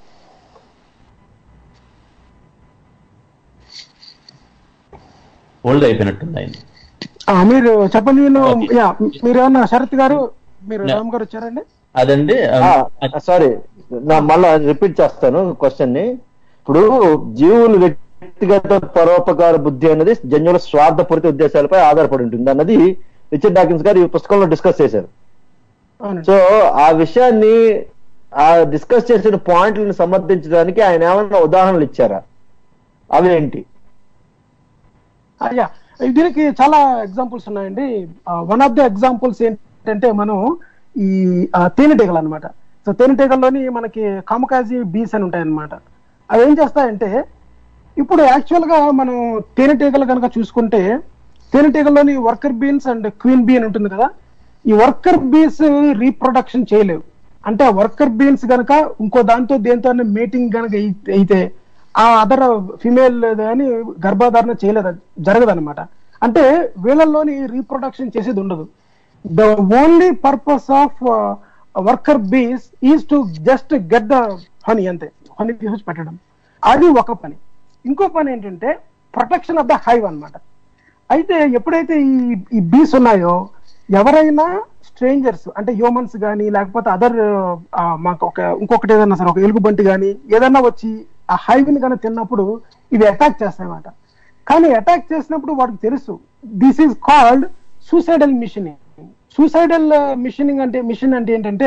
హోల్డ్ అయిపోయినట్టుంది ఆయన. మీరు చెప్పండి. మీరు ఏమన్నా శరత్ గారు, మీరు రామ్ గారు వచ్చారండి? అదండి, సారీ మళ్ళా రిపీట్ చేస్తాను క్వశ్చన్ ని. ఇప్పుడు జీవులు వ్యక్తిగత పరోపకార బుద్ధి అనేది జన్యువుల స్వార్థపూరిత ఉద్దేశాలపై ఆధారపడి ఉంటుంది అన్నది రిచర్డ్ డాకిన్స్ గారు ఈ పుస్తకంలో డిస్కస్ చేశారు. సో ఆ విషయాన్ని ఆ డిస్కస్ చేసిన పాయింట్లను సమర్థించడానికి ఆయన ఏమన్నా ఉదాహరణలు ఇచ్చారా? అవి ఏంటి? అయ్యా, దీనికి చాలా ఎగ్జాంపుల్స్ ఉన్నాయండి. వన్ ఆఫ్ ద ఎగ్జాంపుల్స్ ఏంటంటే మనం ఈ తేనెటీగలు అనమాట. సో తేనెటీగల్లోని మనకి కామకాజీ బీస్ అని ఉంటాయి అనమాట. అవి ఏం చేస్తాయంటే ఇప్పుడు యాక్చువల్ గా మనం తేనెటీగలు కనుక చూసుకుంటే తేనెటీగల్లోని worker bees and queen bee అని ఉంటుంది కదా. ఈ వర్కర్ బీన్స్ రీప్రొడక్షన్ చేయలేవు. అంటే ఆ వర్కర్ బీన్స్ కనుక ఇంకో దాంతో దేంతో మేటింగ్ కనుక అయితే ఆ అదర్ ఫిమేల్ కానీ గర్భధారణ చేయలేదు, జరగదు అనమాట. అంటే వీళ్ళల్లోని రీప్రొడక్షన్ చేసేది ఉండదు. The only purpose of worker bees is to just get the honey, అంతే, హనీ తీసుకొచ్చి పెట్టడం. అది ఒక పని. ఇంకో పని ఏంటంటే ప్రొటెక్షన్ ఆఫ్ ద హైవ్ అన్నమాట. అయితే ఎప్పుడైతే ఈ ఈ బీస్ ఉన్నాయో, ఎవరైనా స్ట్రేంజర్స్ అంటే హ్యూమన్స్ కానీ లేకపోతే అదర్ మాకు ఒక ఇంకొకటి ఏదైనా సరే ఒక ఎలుగుబంటి కానీ ఏదైనా వచ్చి ఆ హైవ్ని కానీ తిన్నప్పుడు ఇవి అటాక్ చేస్తాయన్నమాట. కానీ అటాక్ చేసినప్పుడు వాడికి తెలుసు this is called suicidal missioning. Suicidal missioning అంటే మిషన్ అంటే ఏంటంటే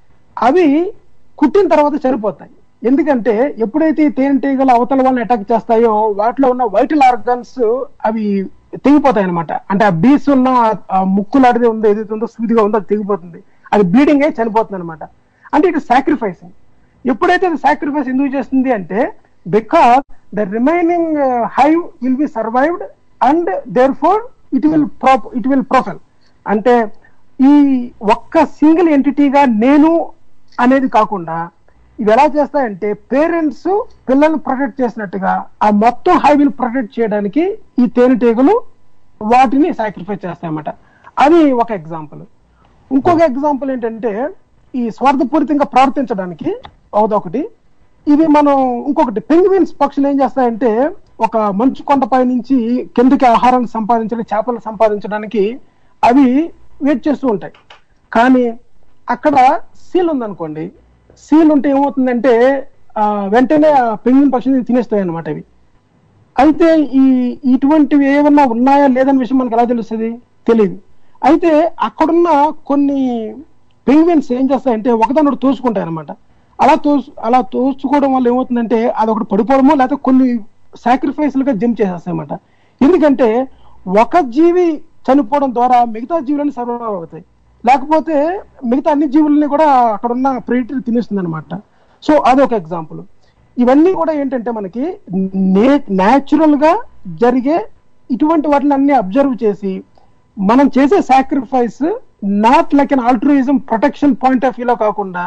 అవి కుట్టిన తర్వాత చనిపోతాయి. ఎందుకంటే ఎప్పుడైతే తేనెటీగలు అవతల వాళ్ళని అటాక్ చేస్తాయో వాటిలో ఉన్న వైటల్ ఆర్గన్స్ అవి తెగిపోతాయి అనమాట. అంటే ఆ బీస్ ఉన్న ముక్కులాడితే ఉందో ఏదైతే ఉందో సూదిగా ఉందో అది తెగిపోతుంది, అది బ్లీడింగ్ అయ్యి చనిపోతుంది అనమాట. అంటే ఇట్ సాక్రిఫైసింగ్. ఎప్పుడైతే అది సాక్రిఫైస్ ఎందుకు చేస్తుంది అంటే because the remaining hive will be survived and therefore it will prop it will propel. అంటే ఈ ఒక్క సింగిల్ ఎంటిటీగా నేను అనేది కాకుండా ఇవి ఎలా చేస్తాయంటే పేరెంట్స్ పిల్లల్ని ప్రొటెక్ట్ చేసినట్టుగా ఆ మొత్తం హైవిని ప్రొటెక్ట్ చేయడానికి ఈ తేనెటీగలు వాటిని సాక్రిఫైస్ చేస్తాయన్నమాట. అది ఒక ఎగ్జాంపుల్. ఇంకొక ఎగ్జాంపుల్ ఏంటంటే ఈ స్వార్థపూరితంగా ప్రవర్తించడానికి ఒకటి ఇది మనం ఇంకొకటి పెంగ్విన్స్ పక్షులు ఏం చేస్తాయంటే ఒక మంచు కొండపై నుంచి కిందకి ఆహారాన్ని సంపాదించడానికి చేపలు సంపాదించడానికి అవి వెయిట్ చేస్తూ ఉంటాయి. కానీ అక్కడ సీల్ ఉందనుకోండి, సీల్ ఉంటే ఏమవుతుందంటే ఆ వెంటనే ఆ పెంగ్విన్ పక్షిని తినేస్తాయి అన్నమాట ఇవి. అయితే ఈ ఇటువంటివి ఏమన్నా ఉన్నాయా లేదన్న విషయం మనకు ఎలా తెలుస్తుంది? తెలియదు. అయితే అక్కడున్న కొన్ని పెంగ్విన్స్ ఏం చేస్తాయంటే ఒకదాని తోసుకుంటాయి అనమాట. అలా తోసు అలా తోసుకోవడం వల్ల ఏమవుతుందంటే అది ఒకటి పడిపోవడమో లేకపోతే కొన్ని సాక్రిఫైస్లుగా జంప్ చేసేస్తాయి అన్నమాట. ఎందుకంటే ఒక జీవి చనిపోవడం ద్వారా మిగతా జీవులని సర్వైవ్ అవుతాయి, లేకపోతే మిగతా అన్ని జీవులని కూడా అక్కడ ఉన్న ప్రెడిటరీ తినేస్తుంది అనమాట. సో అదొక ఎగ్జాంపుల్. ఇవన్నీ కూడా ఏంటంటే మనకి నే న్యాచురల్ గా జరిగే ఇటువంటి వాటిని అన్ని అబ్జర్వ్ చేసి మనం చేసే sacrifice not like an altruism protection point of వ్యూలో కాకుండా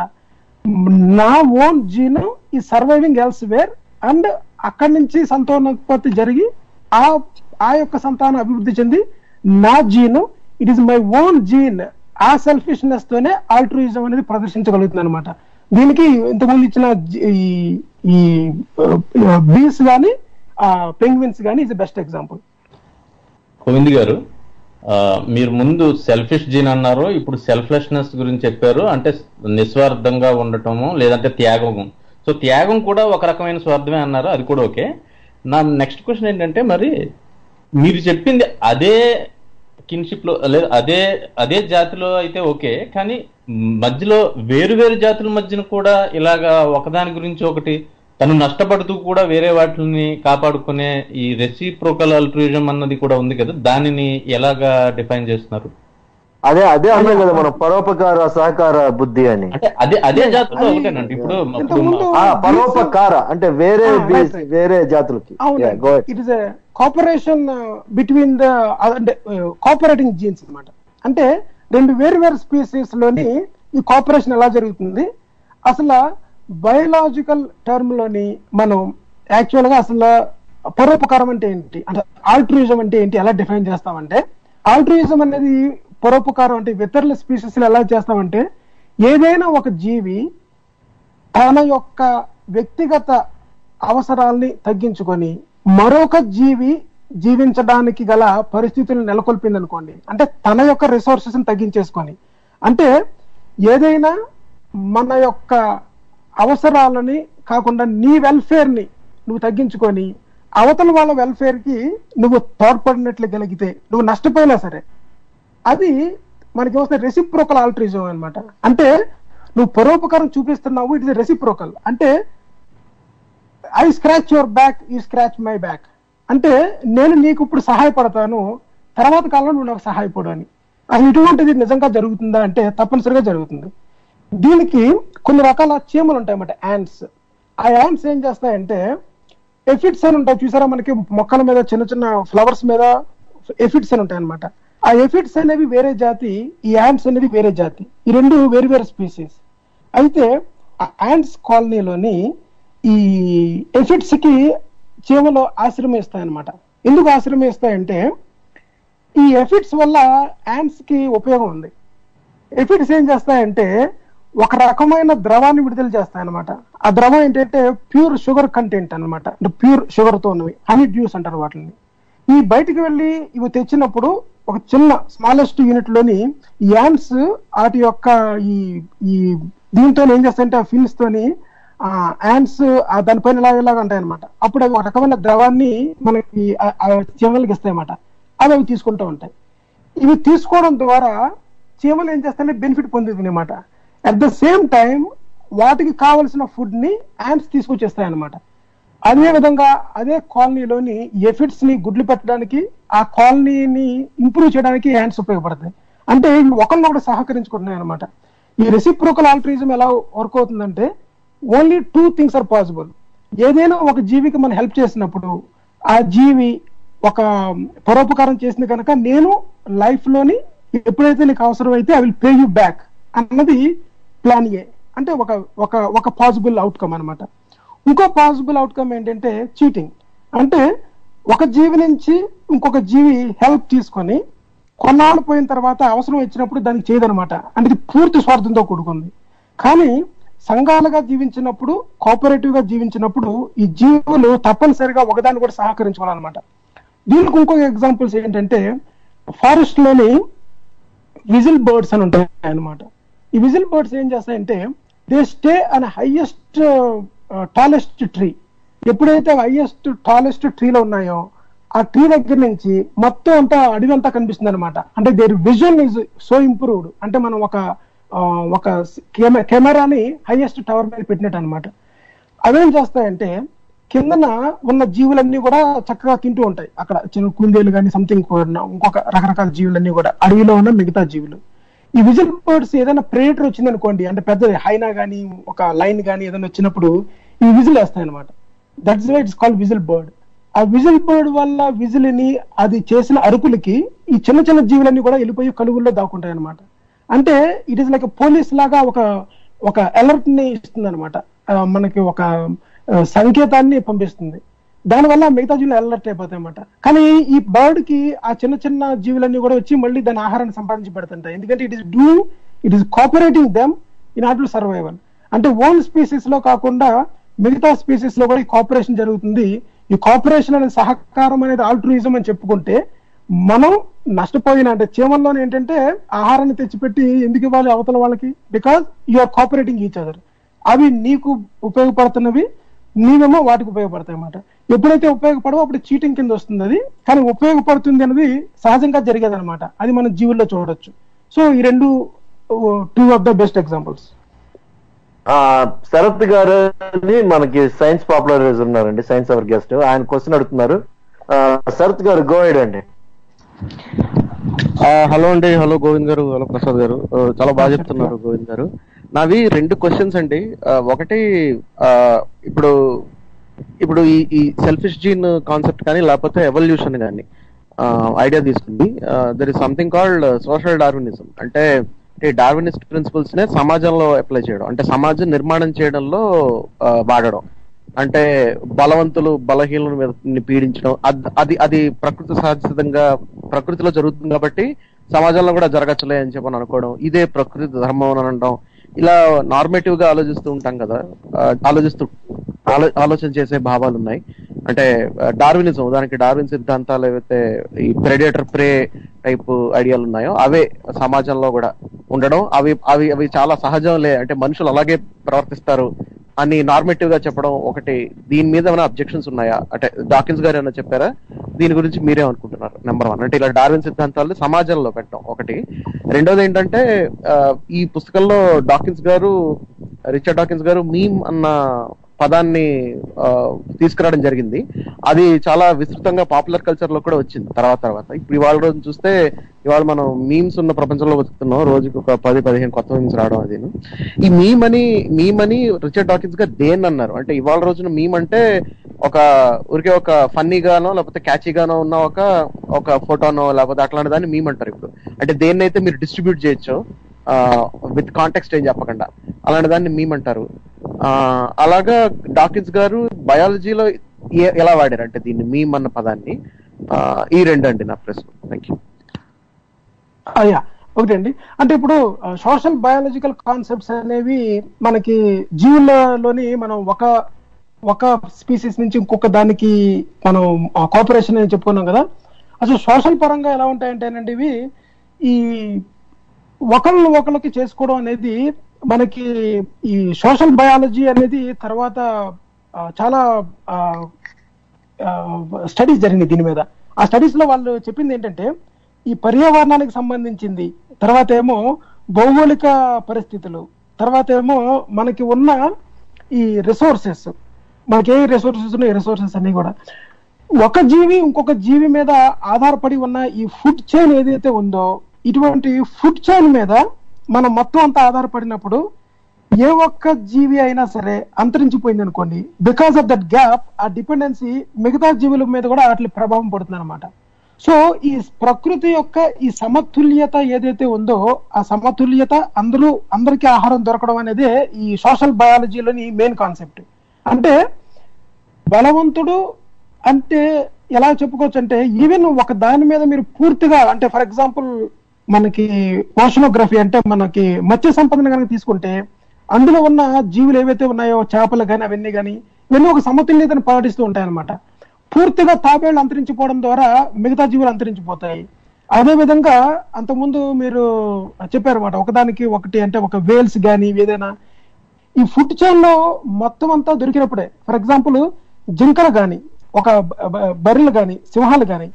నా ఓన్ జీన్ ఈ సర్వైవింగ్ ఎల్స్ వేర్ అండ్ అక్కడి నుంచి సంతానోత్పత్తి జరిగి ఆ ఆ యొక్క సంతానం అభివృద్ధి చెంది నా gene it is my own gene ఆ సెల్ఫిష్నెస్ తోనే ఆల్ట్రూయిజం అనేది ప్రదర్శించగలుగుతుంది అనమాట. దీనికి ఇంతకుముందు ఇచ్చిన ఈ బీస్ కానీ పెంగ్విన్స్ కానీ ఇస్ బెస్ట్ ఎగ్జాంపుల్. గోవింద్ గారు, మీరు ముందు సెల్ఫిష్ జీన్ అన్నారు, ఇప్పుడు సెల్ఫ్లెస్నెస్ గురించి చెప్పారు. అంటే నిస్వార్థంగా ఉండటము లేదంటే త్యాగము. సో త్యాగం కూడా ఒక రకమైన స్వార్థమే అన్నారు, అది కూడా ఓకే. నా నెక్స్ట్ క్వశ్చన్ ఏంటంటే మరి మీరు చెప్పింది అదే కిన్షిప్ లో లేదా అదే అదే జాతిలో అయితే ఓకే, కానీ మధ్యలో వేరు వేరు జాతుల మధ్యన కూడా ఇలాగా ఒకదాని గురించి ఒకటి తను నష్టపడుతూ కూడా వేరే వాటిని కాపాడుకునే ఈ రెసిప్రోకల్ ఆల్ట్రూయిజం అన్నది కూడా ఉంది కదా, దానిని ఎలాగా డిఫైన్ చేస్తున్నారు? అదే అదే అన్నాం కదా మనం పరోపకార సహకార బుద్ధి అని. అంటే అదే అదే జాతుల్లో ఒకటేనండి. ఇప్పుడు పరోపకార అంటే వేరే వేరే జాతులకి it is cooperation between the అంటే కోఆపరేటింగ్ జీన్స్ అన్నమాట. అంటే రెండు వేరు వేరు స్పీసీస్ లోని ఈ కోఆపరేషన్ ఎలా జరుగుతుంది? అసలు బయోలాజికల్ టర్మ్ లోని మనం యాక్చువల్ గా అసలు పరోపకారం అంటే ఏంటి, అంటే ఆల్ట్రూయిజం అంటే ఏంటి ఎలా డిఫైన్ చేస్తామంటే, ఆల్ట్రూయిజం అనేది పరోపకారం అంటే ఇతరుల స్పీసీస్ ఎలా చేస్తామంటే ఏదైనా ఒక జీవి తన యొక్క వ్యక్తిగత అవసరాల్ని తగ్గించుకొని మరొక జీవి జీవించడానికి గల పరిస్థితులను నెలకొల్పింది అనుకోండి, అంటే తన యొక్క రిసోర్సెస్ ని తగ్గించేసుకొని, అంటే ఏదైనా మన యొక్క అవసరాలని కాకుండా నీ వెల్ఫేర్ ని నువ్వు తగ్గించుకొని అవతల వాళ్ళ వెల్ఫేర్ కి నువ్వు తోడ్పడినట్లు కలిగితే నువ్వు నష్టపోయినా సరే అది మనకి వస్తే రెసిప్రోకల్ ఆల్ట్రూయిజం అనమాట. అంటే నువ్వు పరోపకారం చూపిస్తున్నావు, ఇట్ ఇస్ రెసిప్రోకల్. అంటే I scratch your back, you scratch my back. అంటే నేను నీకు ఇప్పుడు సహాయపడతాను, తర్వాత కాలంలో నువ్వు నాకు సహాయపడు అని. అసలు ఇటువంటిది నిజంగా జరుగుతుందా అంటే తప్పనిసరిగా జరుగుతుంది. దీనికి కొన్ని రకాల చీమలు ఉంటాయి అన్నమాట, యాంట్స్. ఆ యాంట్స్ ఏం చేస్తాయంటే ఎఫిడ్స్ అని ఉంటాయి చూసారా, మనకి మొక్కల మీద చిన్న చిన్న ఫ్లవర్స్ మీద ఎఫిడ్స్ అని ఉంటాయి అనమాట. ఆ ఎఫిడ్స్ అనేవి వేరే జాతి, ఈ యాంట్స్ అనేది వేరే జాతి. ఈ రెండు వేరు వేరు స్పీసీస్. అయితే ఆ యాంట్స్ కాలనీలోని ఈ ఎఫిడ్స్ కి చీమలు ఆశ్రమిస్తాయన్నమాట. ఎందుకు ఆశ్రమిస్తాయంటే ఈ ఎఫిడ్స్ వల్ల యాంట్స్ కి ఉపయోగం ఉంది. ఎఫిడ్స్ ఏం చేస్తాయంటే ఒక రకమైన ద్రవాన్ని విడుదల చేస్తాయి అనమాట. ఆ ద్రవం ఏంటంటే ప్యూర్ షుగర్ కంటెంట్ అనమాట, అంటే ప్యూర్ షుగర్ తో ఉన్నవి, హనీ డ్యూస్ అంటారు వాటిని. ఈ బయటికి వెళ్ళి ఇవి తెచ్చినప్పుడు ఒక చిన్న స్మాలెస్ట్ యూనిట్ లోని యాండ్స్ వాటి యొక్క ఈ ఈ దీంతో ఏం చేస్తాయంటే ఆ ఫిన్స్ తోని ఆ యాండ్స్ దానిపైన ఇలాగ ఇలాగ ఉంటాయి అనమాట. అప్పుడు అవి ఒక రకమైన ద్రవాన్ని మనకి చీమలకి ఇస్తాయన్నమాట. అవి అవి తీసుకుంటూ ఉంటాయి. ఇవి తీసుకోవడం ద్వారా చీమలు ఏం చేస్తాయంటే బెనిఫిట్ పొందుతుంది అనమాట. అట్ ద సేమ్ టైం వాటికి కావలసిన ఫుడ్ ని యాండ్స్ తీసుకొచ్చేస్తాయి అనమాట. అదే విధంగా అదే కాలనీలోని ఎఫిడ్స్ ని గుడ్లు పెట్టడానికి, ఆ కాలనీని ఇంప్రూవ్ చేయడానికి యాండ్స్ ఉపయోగపడతాయి. అంటే ఒకరినొకటి సహకరించుకుంటున్నాయి అనమాట. ఈ రెసిప్రోకల్ ఆల్ట్రిజం ఎలా వర్క్ అవుతుందంటే only two things are possible. ఏదైనా ఒక జీవికి మనం హెల్ప్ చేసినప్పుడు ఆ జీవి ఒక పరోపకారం చేసింది కనుక నేను లైఫ్ లోని ఎప్పుడైతే నీకు అవసరం అయితే I will pay you back అన్నది ప్లాన్ ఏ, అంటే ఒక ఒక ఒక పాసిబుల్ అవుట్కమ్ అనమాట. ఇంకో పాసిబుల్ అవుట్కమ్ ఏంటంటే చీటింగ్. అంటే ఒక జీవి నుంచి ఇంకొక జీవి హెల్ప్ తీసుకొని కొన్నాళ్ళు పోయిన తర్వాత అవసరం వచ్చినప్పుడు దానికి చేయదనమాట. అంటే ఇది పూర్తి స్వార్థంతో కూడుకుంది. కానీ సంఘాలుగా జీవించినప్పుడు, కోఆపరేటివ్ గా జీవించినప్పుడు ఈ జీవులు తప్పనిసరిగా ఒకదాన్ని కూడా సహకరించుకోవాలన్నమాట. దీనికి ఇంకొక ఎగ్జాంపుల్స్ ఏంటంటే ఫారెస్ట్ లోని విజిల్ బర్డ్స్ అని ఉంటాయి అన్నమాట. ఈ విజిల్ బర్డ్స్ ఏం చేస్తాయంటే they stay on highest tallest tree. ఎప్పుడైతే హైయెస్ట్ టాలెస్ట్ ట్రీలో ఉన్నాయో ఆ ట్రీ దగ్గర నుంచి మొత్తం అంతా అడవి అంతా కనిపిస్తుంది అనమాట. అంటే their vision is so improved. అంటే మనం ఒక ఒక కెమెరాని హైయెస్ట్ టవర్ మీద పెట్టినట్టు అనమాట. అవేం చేస్తాయంటే కిందన ఉన్న జీవులన్నీ కూడా చక్కగా తింటూ ఉంటాయి. అక్కడ చిన్న కుందేలు కానీ సంథింగ్ ఇంకొక రకరకాల జీవులన్నీ కూడా అడవిలో ఉన్న మిగతా జీవులు. ఈ విజిల్ బర్డ్స్ ఏదైనా ప్రేడేటర్ వచ్చింది అనుకోండి, అంటే పెద్ద హైనా కానీ ఒక లైన్ కానీ ఏదైనా వచ్చినప్పుడు ఈ విజిల్ వేస్తాయి అనమాట. That's why it's called whistle bird. ఆ విజిల్ బర్డ్ వల్ల విజిల్ని అది చేసిన అరుపులకి ఈ చిన్న చిన్న జీవులన్నీ కూడా వెళ్ళిపోయి కలుగుల్లో దాక్కుంటాయి అనమాట. అంటే ఇట్ ఈస్ లైక్ పోలీస్ లాగా ఒక ఒక అలర్ట్ ని ఇస్తుంది అనమాట, మనకి ఒక సంకేతాన్ని పంపిస్తుంది. దానివల్ల మిగతా జీవులు అలర్ట్ అయిపోతాయి అనమాట. కానీ ఈ బర్డ్ కి ఆ చిన్న చిన్న జీవులన్నీ కూడా వచ్చి మళ్ళీ దాని ఆహారాన్ని సంపాదించి పెడుతుంటాయి. ఎందుకంటే it is do it is cooperating them in order to survival. అంటే ఓన్ స్పీసీస్ లో కాకుండా మిగతా స్పీసీస్ లో కూడా ఈ కోఆపరేషన్ జరుగుతుంది. ఈ కోఆపరేషన్ అనేది సహకారం అనేది ఆల్ట్రూయిజం అని చెప్పుకుంటే మనం నష్టపోయిన అంటే చీమల్లోనే ఏంటంటే ఆహారాన్ని తెచ్చిపెట్టి ఎందుకు ఇవ్వాలి అవతల వాళ్ళకి? Because you are cooperating each other. అవి నీకు ఉపయోగపడుతున్నవి, నీవేమో వాటికి ఉపయోగపడతాయి అన్నమాట. ఎప్పుడైతే ఉపయోగపడవో అప్పుడు చీటింగ్ కింద వస్తుంది అది. కానీ ఉపయోగపడుతుంది అనేది సహజంగా జరిగేది అనమాట. అది మనం జీవుల్లో చూడొచ్చు. సో ఈ రెండు two of the best examples. Sharath గారు మనకి సైన్స్ పాపులరైజర్ ఉన్నారండి, సైన్స్ అవర్ గెస్ట్. ఆయన క్వశ్చన్ అడుగుతున్నారు. శరత్ గారు గో హెడ్ అండి. హలో అండి. హలో గోవింద్ గారు, హలో ప్రసాద్ గారు. చాలా బాగా చెప్తున్నారు గోవింద్ గారు. నావి రెండు క్వశ్చన్స్ అండి. ఒకటి, ఇప్పుడు ఇప్పుడు ఈ ఈ సెల్ఫిష్ జీన్ కాన్సెప్ట్ కానీ లేకపోతే ఎవల్యూషన్ కానీ ఐడియా తీసుకుంది. There is something called social Darwinism. అంటే డార్వినిస్ట్ ప్రిన్సిపల్స్ నే సమాజంలో అప్లై చేయడం, అంటే సమాజం నిర్మాణం చేయడంలో వాడడం. అంటే బలవంతులు బలహీనుల మీద పీడించడం, అది అది ప్రకృతి సహజంగా ప్రకృతిలో జరుగుతుంది కాబట్టి సమాజంలో కూడా జరగచ్చులే అని చెప్పని అనుకోవడం, ఇదే ప్రకృతి ధర్మం అని అనడం. ఇలా నార్మేటివ్ గా ఆలోచిస్తూ ఉంటాం కదా, ఆలోచిస్తూ ఆలో ఆలోచన చేసే భావాలు ఉన్నాయి. అంటే డార్వినిజం, దానికి డార్విన్ సిద్ధాంతాలు ఏవైతే ఈ ప్రెడేటర్ ప్రే టైప్ ఐడియాలు ఉన్నాయో అవే సమాజంలో కూడా ఉండడం. అవి అవి అవి చాలా సహజంలే, అంటే మనుషులు అలాగే ప్రవర్తిస్తారు అని నార్మేటివ్ గా చెప్పడం ఒకటి. దీని మీద ఏమైనా అబ్జెక్షన్స్ ఉన్నాయా? అంటే డాకిన్స్ గారు ఏమైనా చెప్పారా? దీని గురించి మీరేమనుకుంటున్నారు? నెంబర్ వన్, అంటే ఇలా డార్విన్ సిద్ధాంతాలు సమాజంలో పెట్టడం ఒకటి. రెండోది ఏంటంటే ఈ పుస్తకంలో డాకిన్స్ గారు, రిచర్డ్ డాకిన్స్ గారు మీమ్ అన్న పదాన్ని తీసుకురావడం జరిగింది. అది చాలా విస్తృతంగా పాపులర్ కల్చర్ లో కూడా వచ్చింది తర్వాత తర్వాత. ఇప్పుడు ఇవాళ రోజు చూస్తే ఇవాళ మనం మీమ్స్ ఉన్న ప్రపంచంలో బతుకుతున్నాం. రోజుకి ఒక పది పదిహేను కొత్త మీమ్స్ రావడం. అది ఈ మీమ్ అని మీమ్ అని రిచర్డ్ డాకిన్స్ గారు దేన్ని అన్నారు అంటే, ఇవాళ రోజున మీమ్ అంటే ఒక ఊరికే ఒక ఫన్నీగానో లేకపోతే క్యాచీగానో ఉన్న ఒక ఒక ఫోటోనో లేకపోతే అట్లాంటి దాన్ని మీమ్ అంటారు ఇప్పుడు. అంటే దేన్నైతే మీరు డిస్ట్రిబ్యూట్ చేయొచ్చో విత్ కాంటెక్స్ట్ ఏం చెప్పకుండా అలాంటి దాన్ని మీమ్ అంటారు. అలాగా డాకిన్స్ గారు బయాలజీలో ఎలా వాడారు అంటే దీన్ని మీమ్ అన్న పదాన్ని. ఈ రెండు అండి నా ప్రశ్న. Thank you. అయ్యా ఒకటండి, అంటే ఇప్పుడు సోషల్ బయాలజికల్ కాన్సెప్ట్స్ అనేవి మనకి జీవులలోని మనం ఒక ఒక స్పీసీస్ నుంచి ఇంకొక దానికి మనం కోఆపరేషన్ అని చెప్పుకున్నాం కదా. అసలు సోషల్ పరంగా ఎలా ఉంటాయంటేనండి ఇవి ఈ ఒకళ్ళు ఒకళ్ళకి చేసుకోవడం అనేది మనకి ఈ సోషల్ బయాలజీ అనేది తర్వాత చాలా స్టడీస్ జరిగినాయి దీని మీద. ఆ స్టడీస్ లో వాళ్ళు చెప్పింది ఏంటంటే ఈ పర్యావరణానికి సంబంధించింది, తర్వాత ఏమో భౌగోళిక పరిస్థితులు, తర్వాత ఏమో మనకి ఉన్న ఈ రిసోర్సెస్, మనకి ఏ రిసోర్సెస్ ఉన్నాయి రిసోర్సెస్ అన్ని కూడా ఒక జీవి ఇంకొక జీవి మీద ఆధారపడి ఉన్న ఈ ఫుడ్ చైన్ ఏదైతే ఉందో ఇటువంటి ఫుడ్ చైన్ మీద మనం మొత్తం అంతా ఆధారపడినప్పుడు ఏ ఒక్క జీవి అయినా సరే అంతరించిపోయింది అనుకోండి, బికాస్ ఆఫ్ దట్ గ్యాప్ ఆ డిపెండెన్సీ మిగతా జీవుల మీద కూడా అట్లా ప్రభావం పడుతుంది అనమాట. సో ఈ ప్రకృతి యొక్క ఈ సమతుల్యత ఏదైతే ఉందో ఆ సమతుల్యత అందరూ అందరికీ ఆహారం దొరకడం అనేది ఈ సోషల్ బయాలజీలోని మెయిన్ కాన్సెప్ట్. అంటే బలవంతుడు అంటే ఎలా చెప్పుకోవచ్చు అంటే ఈవెన్ ఒక దాని మీద మీరు పూర్తిగా అంటే ఫర్ ఎగ్జాంపుల్ మనకి ఓషనోగ్రఫీ అంటే మనకి మత్స్య సంపదను కనుక తీసుకుంటే అందులో ఉన్న జీవులు ఏవైతే ఉన్నాయో చేపలు కానీ అవన్నీ కానీ ఇవన్నీ ఒక సమతుల్యతను పాటిస్తూ ఉంటాయి అనమాట. పూర్తిగా తాబేళ్లు అంతరించిపోవడం ద్వారా మిగతా జీవులు అంతరించిపోతాయి. అదే విధంగా అంతకుముందు మీరు చెప్పారన్నమాట ఒకదానికి ఒకటి అంటే ఒక వేల్స్ కానీ ఏదైనా ఈ ఫుడ్ చైన్ లో మొత్తం అంతా దొరికినప్పుడే ఫర్ ఎగ్జాంపుల్ జింకలు కానీ ఒక బర్రెలు కానీ సింహాలు కానీ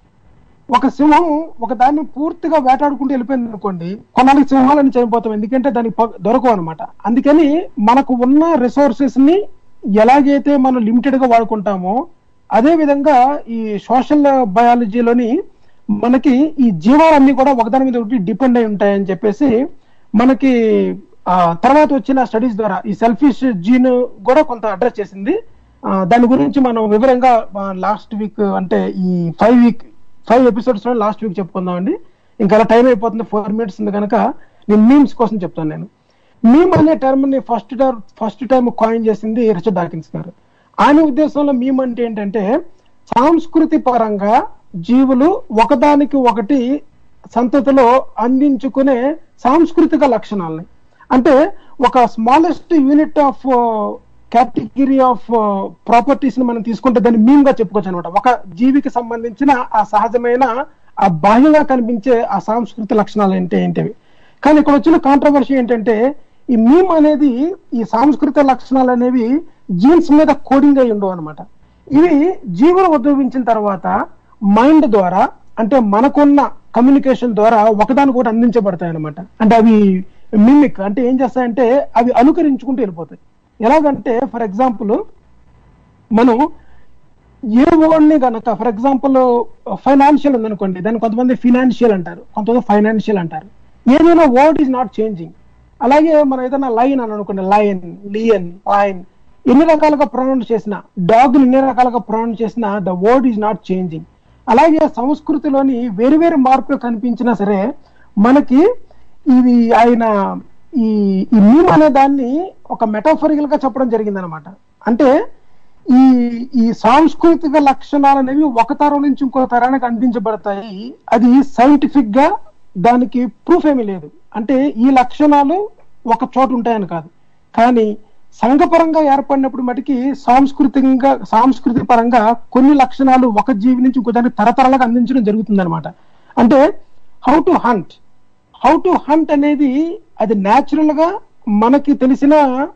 ఒక సింహం ఒక దాన్ని పూర్తిగా వేటాడుకుంటూ వెళ్ళిపోయింది అనుకోండి కొన్నాళ్ళకి సింహాలని చనిపోతాం, ఎందుకంటే దానికి దొరకవు అనమాట. అందుకని మనకు ఉన్న రిసోర్సెస్ ని ఎలాగైతే మనం లిమిటెడ్ గా వాడుకుంటామో అదే విధంగా ఈ సోషల్ బయాలజీలోని మనకి ఈ జీవాలన్నీ కూడా ఒకదాని మీద ఒకటి డిపెండ్ అయి ఉంటాయని చెప్పేసి మనకి ఆ తర్వాత వచ్చిన స్టడీస్ ద్వారా ఈ సెల్ఫిష్ జీన్ కూడా కొంత అడ్రస్ చేసింది. దాని గురించి మనం వివరంగా లాస్ట్ వీక్ అంటే ఈ ఫైవ్ వీక్ ఫైవ్ ఎపిసోడ్స్ లో లాస్ట్ వీక్ చెప్పుకుందామండి. ఇంకా అలా టైం అయిపోతుంది, ఫోర్ మినిట్స్ ఉంది కనుక నేను మీమ్స్ కోసం చెప్తాను. నేను మీమ్ అనే టర్మ్ ని ఫస్ట్ ఫస్ట్ టైం కాయిన్ చేసింది రిచర్డ్ డాకిన్స్ గారు. ఆయన ఉద్దేశంలో మీమ్ అంటే ఏంటంటే సాంస్కృతి పరంగా జీవులు ఒకదానికి ఒకటి సంతతిలో అందించుకునే సాంస్కృతిక లక్షణాలని, అంటే ఒక smallest unit of category of properties ని మనం తీసుకుంటే దాన్ని మీమ్ గా చెప్పుకోవచ్చు అనమాట. ఒక జీవికి సంబంధించిన ఆ సహజమైన ఆ బాహ్యంగా కనిపించే ఆ సాంస్కృతిక లక్షణాలు అంటే ఏంటివి. కానీ ఇక్కడ వచ్చిన కాంట్రవర్సీ ఏంటంటే ఈ మీమ్ అనేది ఈ సాంస్కృతిక లక్షణాలు అనేవి జీన్స్ మీద కోడింగ్ అయి ఉండవు అనమాట. ఇవి జీవులు ఉద్భవించిన తర్వాత మైండ్ ద్వారా అంటే మనకున్న కమ్యూనికేషన్ ద్వారా ఒకదాని కూడా అందించబడతాయి అనమాట. అంటే అవి మిమిక్ అంటే ఏం చేస్తాయంటే అవి అనుకరించుకుంటూ వెళ్ళిపోతాయి. ఎలాగంటే ఫర్ ఎగ్జాంపుల్ మనం ఏ వర్డ్ని కనుక ఫర్ ఎగ్జాంపుల్ ఫైనాన్షియల్ ఉందనుకోండి, దాన్ని కొంతమంది ఫినాన్షియల్ అంటారు, కొంతమంది ఫైనాన్షియల్ అంటారు. ఏదైనా వర్డ్ ఈజ్ నాట్ చేంజింగ్. అలాగే మనం ఏదైనా లైన్ అని అనుకోండి, లైన్, లియన్, లైన్ ఎన్ని రకాలుగా ప్రొనౌన్స్ చేసినా, డాగ్ ఎన్ని రకాలుగా ప్రొనౌన్స్ చేసినా the word is not changing. అలాగే సంస్కృతిలోని వేరు వేరు మార్పులు కనిపించినా సరే మనకి ఇది ఆయన ఈ ఈ మీమ్ అనే దాన్ని ఒక మెటాఫరికల్ గా చెప్పడం జరిగింది అనమాట. అంటే ఈ ఈ సాంస్కృతిక లక్షణాలు అనేవి ఒక తరం నుంచి ఇంకో తరానికి అందించబడతాయి. అది సైంటిఫిక్ గా దానికి ప్రూఫ్ ఏమీ లేదు. అంటే ఈ లక్షణాలు ఒక చోట ఉంటాయని కాదు, కానీ సంఘపరంగా ఏర్పడినప్పుడు మటుకి సాంస్కృతికంగా సాంస్కృతిక పరంగా కొన్ని లక్షణాలు ఒక జీవి నుంచి ఇంకో దానికి తరతరాలుగా అందించడం జరుగుతుంది అనమాట. అంటే how to hunt how to hunt అనేది అది న్యాచురల్ గా మనకి తెలిసిన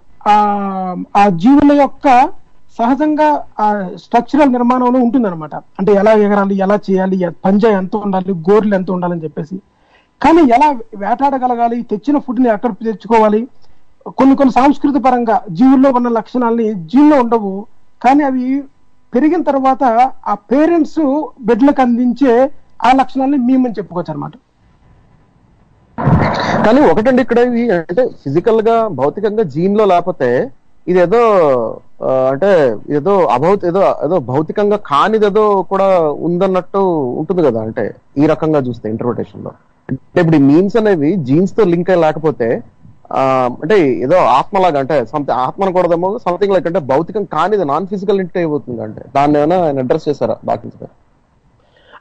ఆ జీవుల యొక్క సహజంగా ఆ స్ట్రక్చరల్ నిర్మాణంలో ఉంటుందన్నమాట. అంటే ఎలా ఎగరాలి, ఎలా చేయాలి, పంజా ఎంత ఉండాలి, గోర్లు ఎంత ఉండాలని చెప్పేసి. కానీ ఎలా వేటాడగలగాలి, తెచ్చిన ఫుడ్ ని ఎక్కడ తెచ్చుకోవాలి, కొన్ని కొన్ని సాంస్కృతిక పరంగా జీవుల్లో ఉన్న లక్షణాలని జీవుల్లో ఉండవు, కానీ అవి పెరిగిన తర్వాత ఆ పేరెంట్స్ బిడ్డలకు అందించే ఆ లక్షణాలని మేమని చెప్పుకోవచ్చు అనమాట. కానీ ఒకటండి ఇక్కడ అంటే ఫిజికల్ గా భౌతికంగా జీన్ లో లేకపోతే ఇదేదో అంటే ఏదో అభౌత ఏదో ఏదో భౌతికంగా కానిదేదో కూడా ఉందన్నట్టు ఉంటుంది కదా. అంటే ఈ రకంగా చూస్తే ఇంటర్ప్రిటేషన్ లో అంటే ఇప్పుడు ఈ మీన్స్ అనేవి జీన్స్ తో లింక్ అయి లేకపోతే ఆ అంటే ఏదో ఆత్మలాగా అంటే సంథింగ్ ఆత్మ అనకూడదేమో సంథింగ్ లైక్ అంటే భౌతికం కానిది నాన్ ఫిజికల్ ఇంటే అయిపోతుంది. అంటే దాన్ని ఏమైనా ఆయన అడ్రస్ చేశారా డాకిన్స్ గారు?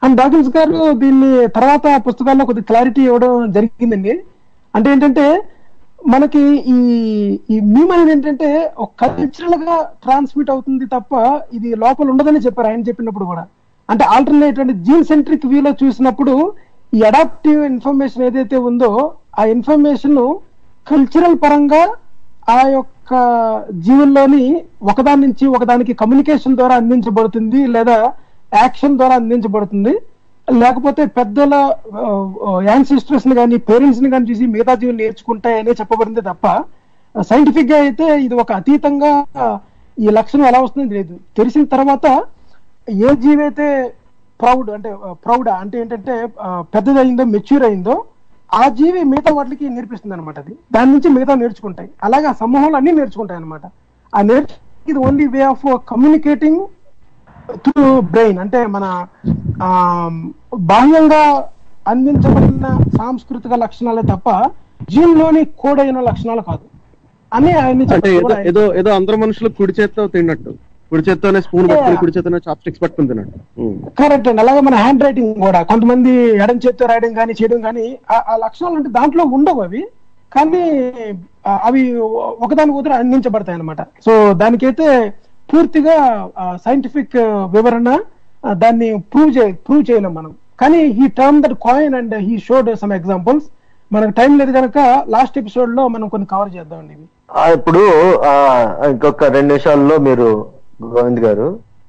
అండ్ డాకిన్స్ గారు దీన్ని తర్వాత పుస్తకాల్లో కొద్దిగా క్లారిటీ ఇవ్వడం జరిగిందండి. అంటే ఏంటంటే మనకి ఈ ఈ మీమ్ అనేది ఏంటంటే ఒక కల్చరల్ గా ట్రాన్స్మిట్ అవుతుంది తప్ప ఇది లోపల ఉండదని చెప్పారు ఆయన చెప్పినప్పుడు కూడా. అంటే ఆల్టర్నేట్ అంటే జీన్ సెంట్రిక్ వ్యూలో చూసినప్పుడు ఈ అడాప్టివ్ ఇన్ఫర్మేషన్ ఏదైతే ఉందో ఆ ఇన్ఫర్మేషన్ కల్చరల్ పరంగా ఆ యొక్క జీవుల్లోని ఒకదాని నుంచి ఒకదానికి కమ్యూనికేషన్ ద్వారా అందించబడుతుంది, లేదా యాక్షన్ ద్వారా అందించబడుతుంది. లేకపోతే పెద్దల యాన్సిస్టర్స్ ని కానీ పేరెంట్స్ ని కానీ చూసి మిగతా జీవులు నేర్చుకుంటాయనే చెప్పబడింది తప్ప సైంటిఫిక్ గా అయితే ఇది ఒక అతీతంగా ఈ లక్షణం ఎలా వస్తుంది లేదు. తెలిసిన తర్వాత ఏ జీవి అయితే ప్రౌడ్ అంటే ప్రౌడ్ అంటే ఏంటంటే పెద్దదయిందో మెచ్యూర్ అయిందో ఆ జీవి మిగతా వాటికి నేర్పిస్తుంది అనమాట. అది దాని నుంచి మిగతా నేర్చుకుంటాయి. అలాగే ఆ సమూహాలు అన్ని నేర్చుకుంటాయి అనమాట. ఆ నేర్చు ఇది only way of communicating through brain. అంటే మన ఆ బాహ్యంగా అందించబడిన సాంస్కృతిక లక్షణాలే తప్ప జీన్లోని కోడైన లక్షణాలు కాదు అని ఆయన. ఏదో ఏదో అందరు మనుషులు కుడి చేత్తో తిన్నట్టు, కుడి చేత్తోనే స్పూన్ పట్టుకుని కుడి చేత్తోనే చాప్ స్టిక్స్ పట్టుకుని తిన్నట్టు. కరెక్ట్ అండి. అలాగే మన హ్యాండ్ రైటింగ్ కూడా కొంతమంది ఎడం చేత్తో రాయడం కానీ చేయడం కానీ ఆ లక్షణాలు అంటే దాంట్లో ఉండవు అవి, కానీ అవి ఒకదానికి ఒకటి అందించబడతాయి అనమాట. సో దానికైతే పూర్తిగా సైంటిఫిక్ వివరణ దాన్ని ప్రూవ్ చే ప్రూవ్ చేయలేం మనం. కానీ he term that coin and he showed some examples. మనకు టైం లేదు కనుక లాస్ట్ ఎపిసోడ్ లో మనం కొన్ని కవర్ చేద్దామండి. ఇప్పుడు ఇంకొక రెండు నిమిషాల్లో మీరు గోవింద్ గారు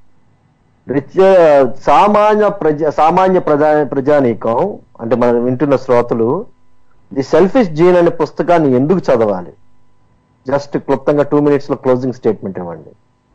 సామాన్య ప్రజా సామాన్య ప్రజా ప్రజానీకం అంటే మనం వింటున్న శ్రోతలు ది సెల్ఫిష్ జీన్ అనే పుస్తకాన్ని ఎందుకు చదవాలి? జస్ట్ క్లుప్తంగా టూ మినిట్స్ లో క్లోజింగ్ స్టేట్మెంట్ ఇవ్వండి.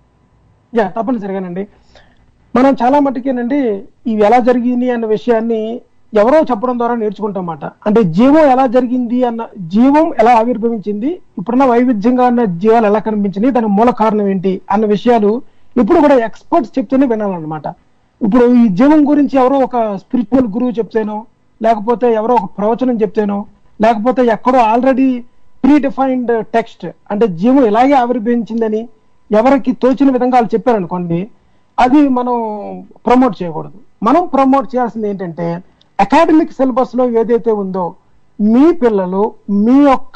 యా తప్పనిసరిగానండి. మనం చాలా మట్టుకేనండి ఇవి ఎలా జరిగింది అన్న విషయాన్ని ఎవరో చెప్పడం ద్వారా నేర్చుకుంటామన్నమాట. అంటే జీవం ఎలా జరిగింది అన్న, జీవం ఎలా ఆవిర్భవించింది, ఇప్పుడున్న వైవిధ్యంగా ఉన్న జీవాలు ఎలా కనిపించింది, దాని మూల కారణం ఏంటి అన్న విషయాలు ఇప్పుడు కూడా ఎక్స్పర్ట్స్ చెప్తూనే వినాలన్నమాట. ఇప్పుడు ఈ జీవం గురించి ఎవరో ఒక స్పిరిచువల్ గురువు చెప్తేనో, లేకపోతే ఎవరో ఒక ప్రవచనం చెప్తేనో, లేకపోతే ఎక్కడో ఆల్రెడీ ప్రీ డిఫైన్డ్ టెక్స్ట్ అంటే జీవం ఇలాగే ఆవిర్భవించిందని ఎవరికి తోచిన విధంగా వాళ్ళు చెప్పారనుకోండి, అది మనం ప్రమోట్ చేయకూడదు. మనం ప్రమోట్ చేయాల్సింది ఏంటంటే అకాడమిక్ సిలబస్ లో ఏదైతే ఉందో మీ పిల్లలు మీ యొక్క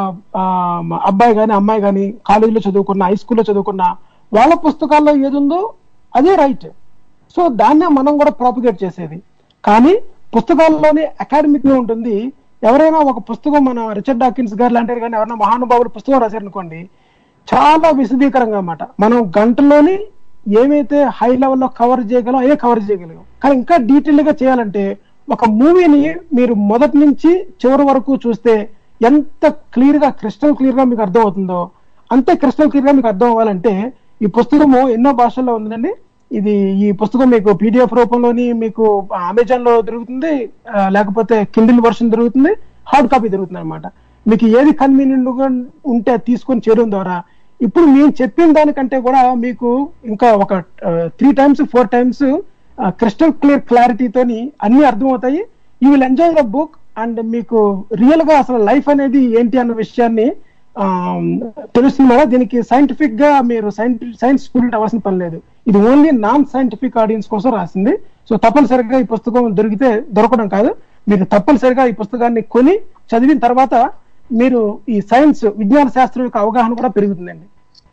అబ్బాయి కానీ అమ్మాయి కానీ కాలేజీలో చదువుకున్న, హై స్కూల్లో చదువుకున్న వాళ్ళ పుస్తకాల్లో ఏది ఉందో అదే రైట్. సో దాన్నే మనం కూడా ప్రాపగేట్ చేసేది. కానీ పుస్తకాల్లోనే అకాడమిక్ గా ఉంటుంది. ఎవరైనా ఒక పుస్తకం మన రిచర్డ్ డాకిన్స్ గారు లాంటి కానీ ఎవరైనా మహానుభావులు పుస్తకం రాశారనుకోండి, చాలా విశదీకరంగా అన్నమాట. మనం గంటలోని ఏమైతే హై లెవెల్లో కవర్ చేయగలం అదే కవర్ చేయగలిగాం. కానీ ఇంకా డీటెయిల్ గా చేయాలంటే ఒక మూవీని మీరు మొదటి నుంచి చివరి వరకు చూస్తే ఎంత క్లియర్ గా క్రిస్టల్ క్లియర్ గా మీకు అర్థం అవుతుందో అంతే క్రిస్టల్ క్లియర్ గా మీకు అర్థం అవ్వాలంటే ఈ పుస్తకము ఎన్నో భాషల్లో ఉందండి. ఇది ఈ పుస్తకం మీకు పీడిఎఫ్ రూపంలోని మీకు అమెజాన్ లో దొరుకుతుంది, లేకపోతే కిండిల్ వర్షన్ దొరుకుతుంది, హార్డ్ కాపీ దొరుకుతుంది అనమాట. మీకు ఏది కన్వీనియంట్ గా ఉంటే తీసుకొని చేయడం ద్వారా ఇప్పుడు మేము చెప్పిన దానికంటే కూడా మీకు ఇంకా ఒక three times four times crystal clear క్లారిటీతోని అన్ని అర్థమవుతాయి. You will enjoy the book and మీకు రియల్ గా అసలు లైఫ్ అనేది ఏంటి అన్న విషయాన్ని తెలుస్తుంది. దీనికి సైంటిఫిక్ గా మీరు సైన్స్ స్టూడెంట్ అవ్వాల్సిన పని లేదు. ఇది ఓన్లీ నాన్ సైంటిఫిక్ ఆడియన్స్ కోసం రాసింది. సో తప్పనిసరిగా ఈ పుస్తకం దొరికితే దొరకడం కాదు, మీరు తప్పనిసరిగా ఈ పుస్తకాన్ని కొని చదివిన తర్వాత మీరు ఈ సైన్స్ విజ్ఞాన శాస్త్రం యొక్క అవగాహన కూడా పెరుగుతుందండి.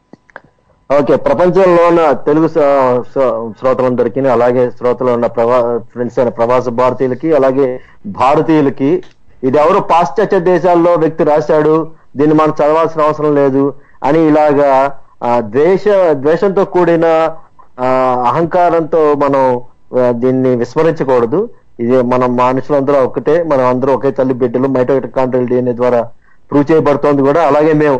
ఓకే, ప్రపంచంలో ఉన్న తెలుగు శ్రోతలందరికీ అలాగే శ్రోతలు ఉన్న ప్రవా ఫ్రెండ్స్ అయిన ప్రవాస భారతీయులకి అలాగే భారతీయులకి ఇది ఎవరు పాశ్చాత్య దేశాల్లో వ్యక్తి రాశాడు, దీన్ని మనం చదవాల్సిన అవసరం లేదు అని ఇలాగా ద్వేష ద్వేషంతో కూడిన అహంకారంతో మనం దీన్ని విస్మరించకూడదు. ఇది మనం మనుషులందరూ ఒకటే, మనం అందరూ ఒకే తల్లి బిడ్డలు, మైటోకాండ్రియల్ డిఎన్ఏ ద్వారా ప్రూవ్ చేయబడుతోంది కూడా. అలాగే మేము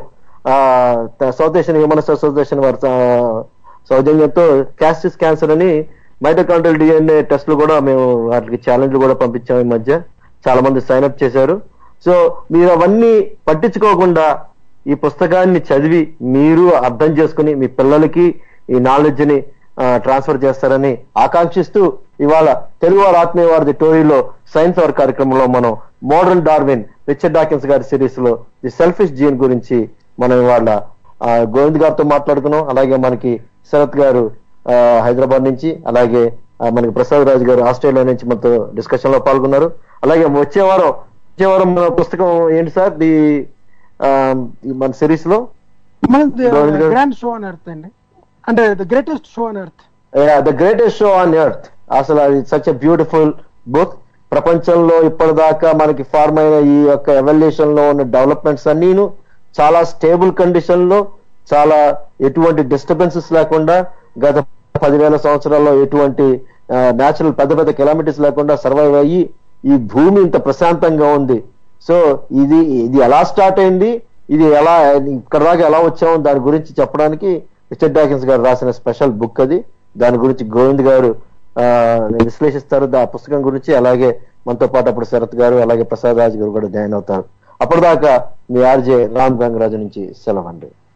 సౌత్ ఏషియన్ హ్యూమనిస్ట్ అసోసియేషన్ వారి సౌజన్యంతో క్యాస్టిస్ క్యాన్సర్ అని మైటోకాండ్రియల్ డిఎన్ఏ టెస్టులు కూడా మేము వాటికి ఛాలెంజ్లు కూడా పంపించాము. ఈ మధ్య చాలా మంది సైన్ అప్ చేశారు. సో మీరు అవన్నీ పట్టించుకోకుండా ఈ పుస్తకాన్ని చదివి మీరు అర్థం చేసుకుని మీ పిల్లలకి ఈ నాలెడ్జ్ ని ట్రాన్స్ఫర్ చేస్తారని ఆకాంక్షిస్తూ ఇవాళ తెలుగు వారి ఆత్మీయ వారిది టోరీలో సైన్స్ అవర్ కార్యక్రమంలో మనం మోడర్న్ డార్విన్ రిచర్డ్ డాకిన్స్ గారి సిరీస్ లో ది సెల్ఫిష్ జీన్ గురించి మనం ఇవాళ గోవింద్ గారితో మాట్లాడుకున్నాం. అలాగే మనకి శరత్ గారు హైదరాబాద్ నుంచి, అలాగే మనకి ప్రసాద్ రాజు గారు ఆస్ట్రేలియా నుంచి మనతో డిస్కషన్ లో పాల్గొన్నారు. అలాగే వచ్చే వారం వచ్చే వారం మన పుస్తకం ఏంటి సార్ ది మన సిరీస్ లో గ్రాండ్ షో ఆన్ ఎర్త్ అండి, అంటే the greatest show on earth. The greatest show on earth. అసలు అది సచ్ ఎ బ్యూటిఫుల్ బుక్. ప్రపంచంలో ఇప్పటిదాకా మనకి ఫార్మ్ అయిన ఈ యొక్క ఎవల్యూషన్ లో ఉన్న డెవలప్మెంట్స్ అన్నీను చాలా స్టేబుల్ కండిషన్ లో, చాలా ఎటువంటి డిస్టర్బెన్సెస్ లేకుండా గత పదివేల సంవత్సరాల్లో ఎటువంటి న్యాచురల్ పెద్ద పెద్ద కెలామిటీస్ లేకుండా సర్వైవ్ అయ్యి ఈ భూమి ఇంత ప్రశాంతంగా ఉంది. సో ఇది ఇది ఎలా స్టార్ట్ అయింది, ఇది ఎలా ఇక్కడ దాకా ఎలా వచ్చాము దాని గురించి చెప్పడానికి రిచర్డ్ డాకిన్స్ గారు రాసిన స్పెషల్ బుక్ అది. దాని గురించి గోవింద్ గారు ఆ విశ్లేషిస్తారు ఆ పుస్తకం గురించి. అలాగే మనతో పాటు అప్పుడు శరత్ గారు అలాగే ప్రసాద్ రాజ్ గారు కూడా జాయిన్ అవుతారు. అప్పటిదాకా మీ ఆర్జే రామ్ గంగరాజు నుంచి సెలవు అండి.